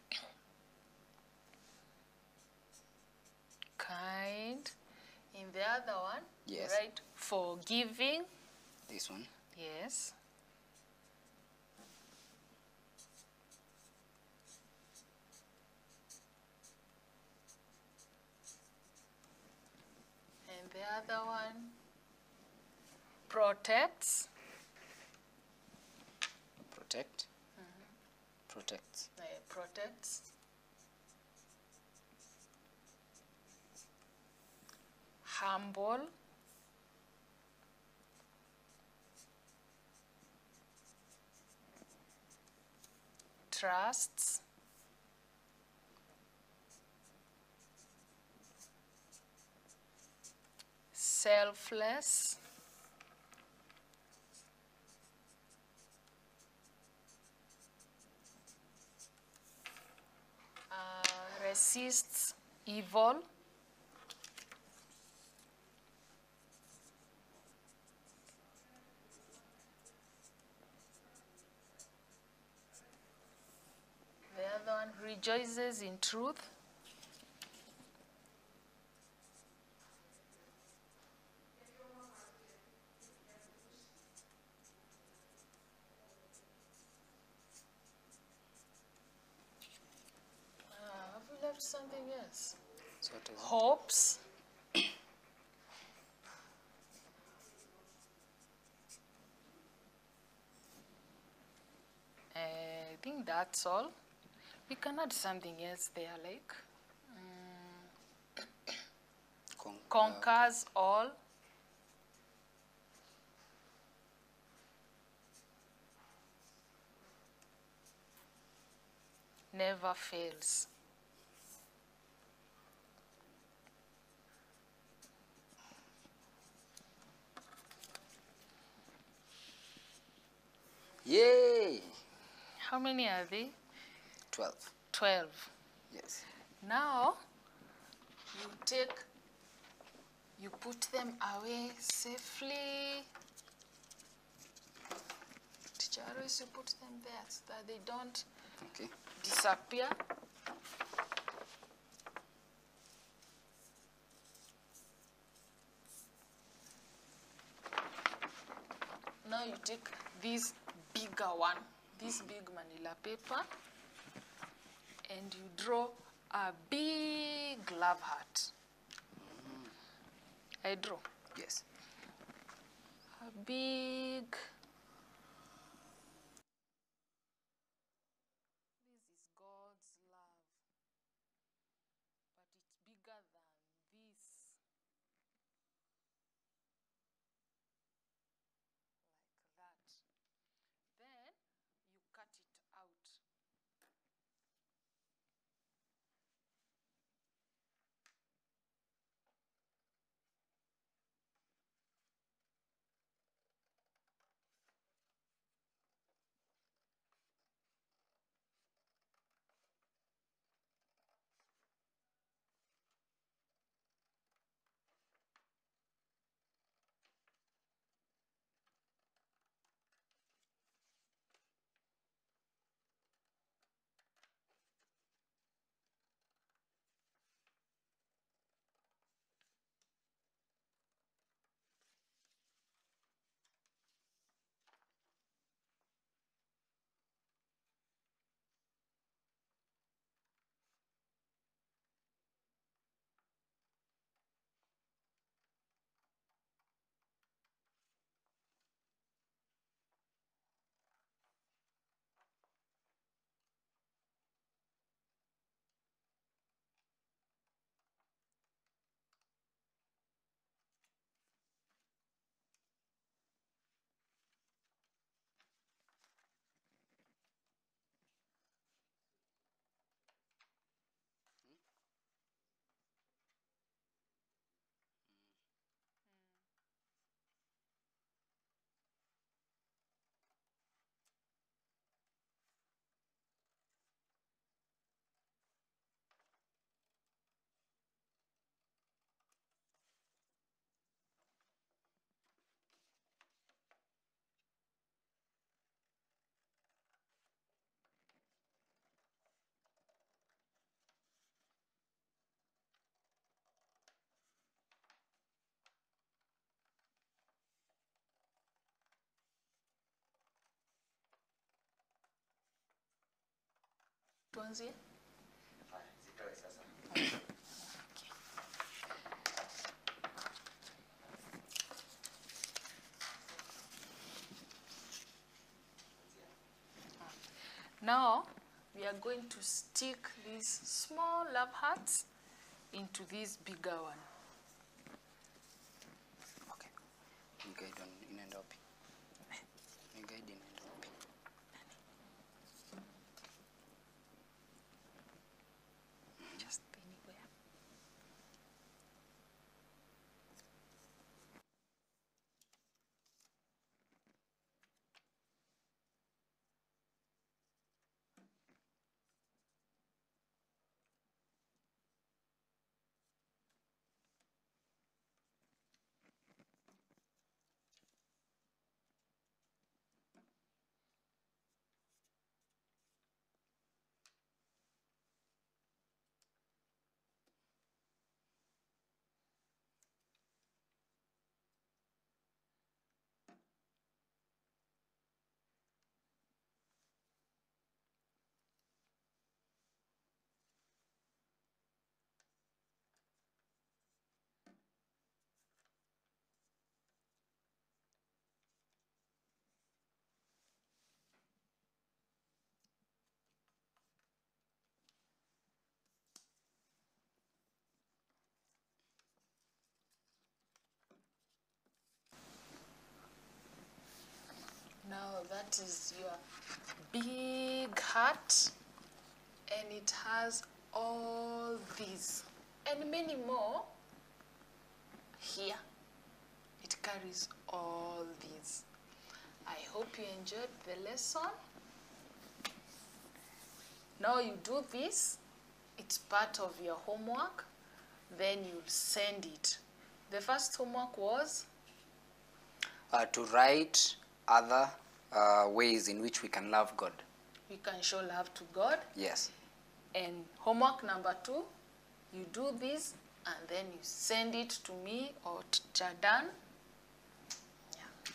Kind. In the other one, Yes. you write forgiving. This one. Yes. And the other one, protects. Protect. Protects. Protects. Humble. Trusts. Selfless. Resists evil. The other one, rejoices in truth. Have we left something else? So what is it? Hopes. I think that's all. We can add something else there, like conquers all. Never fails. Yay! How many are they? 12. 12. Yes. Now, you put them away safely. Teacher, always you put them there so that they don't Okay. disappear. Now you take this bigger one, this big manila paper, and you draw a big love heart. I draw Yes. a big. This is God's love, but it's bigger than this. Like that. Then you cut it out. tuanzie? Now, we are going to stick these small love hearts into this bigger one. Okay. You guide on in and up. You guide in and up. Just anywhere. Now that is your big heart, and it has all these and many more here. It carries all these. I hope you enjoyed the lesson. Now you do this. It's part of your homework. Then you'll send it. The first homework was To write other ways in which we can love God. we can show love to God. Yes. And homework number 2, you do this and then you send it to me or to Jadan. Yeah.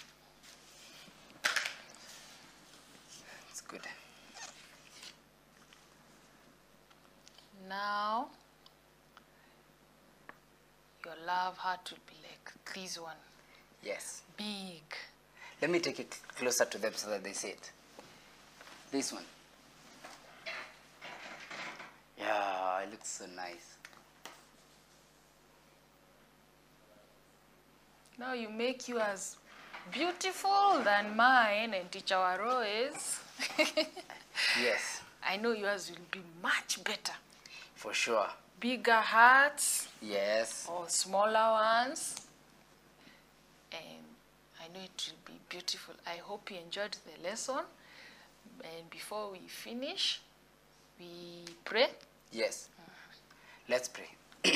It's good. Now, your love heart will be like this one, Yes. big. Let me take it closer to them so that they see it. This one. Yeah, it looks so nice. Now you make yours beautiful than mine and Teacher Waro is. Yes, I know yours will be much better. for sure. Bigger hearts Yes. or smaller ones. And I know it will be beautiful. I hope you enjoyed the lesson. And before we finish, we pray. Yes. Let's pray.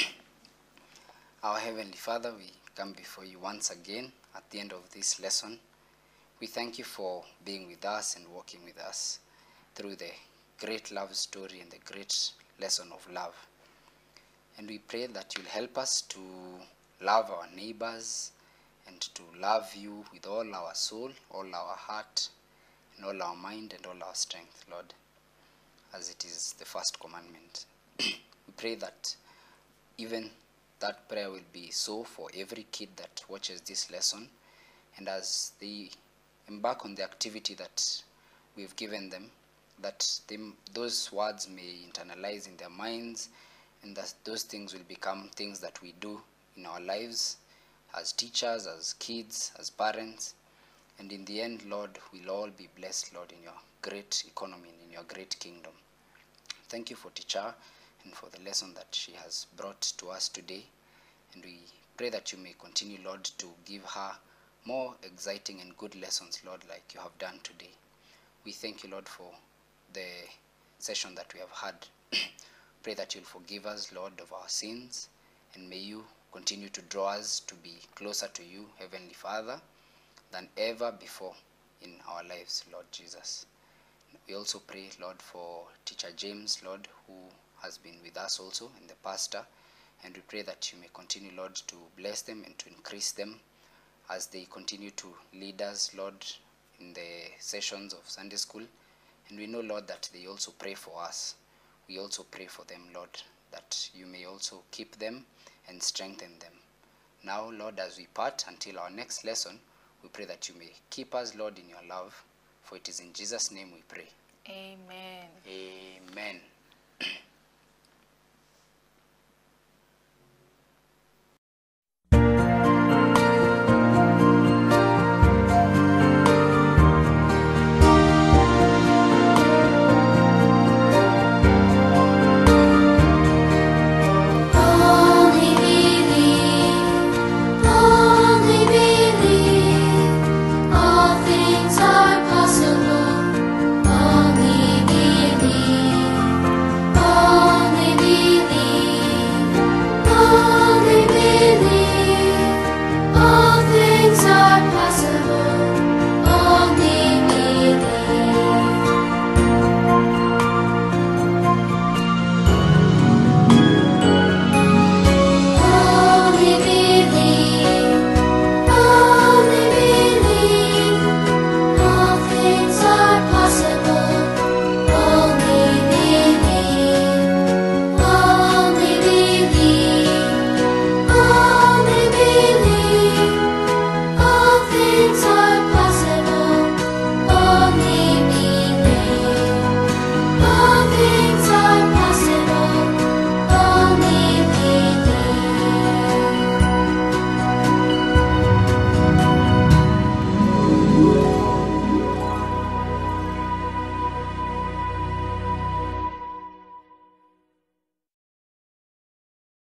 Our Heavenly Father, we come before you once again at the end of this lesson. We thank you for being with us and walking with us through the great love story and the great lesson of love. And we pray that you'll help us to love our neighbors and to love you with all our soul, all our heart, and all our mind and all our strength, Lord, as it is the first commandment. We pray that even that prayer will be so for every kid that watches this lesson, and as they embark on the activity that we've given them, that those words may internalize in their minds, and that those things will become things that we do in our lives as teachers, as kids, as parents. And in the end, Lord, we'll all be blessed, Lord, in your great economy and in your great kingdom. Thank you for teacher and for the lesson that she has brought to us today. And we pray that you may continue, Lord, to give her more exciting and good lessons, Lord, like you have done today. We thank you, Lord, for the session that we have had. Pray that you'll forgive us, Lord, of our sins, and may you continue to draw us to be closer to you, Heavenly Father, than ever before in our lives, Lord Jesus. We also pray, Lord, for Teacher James, Lord, who has been with us also, and the pastor, and we pray that you may continue, Lord, to bless them and to increase them as they continue to lead us, Lord, in the sessions of Sunday school. And we know, Lord, that they also pray for us. we also pray for them, Lord, that you may also keep them and strengthen them. Now, Lord, as we part until our next lesson, we pray that you may keep us, Lord, in your love, for it is in Jesus' name we pray. Amen. Amen.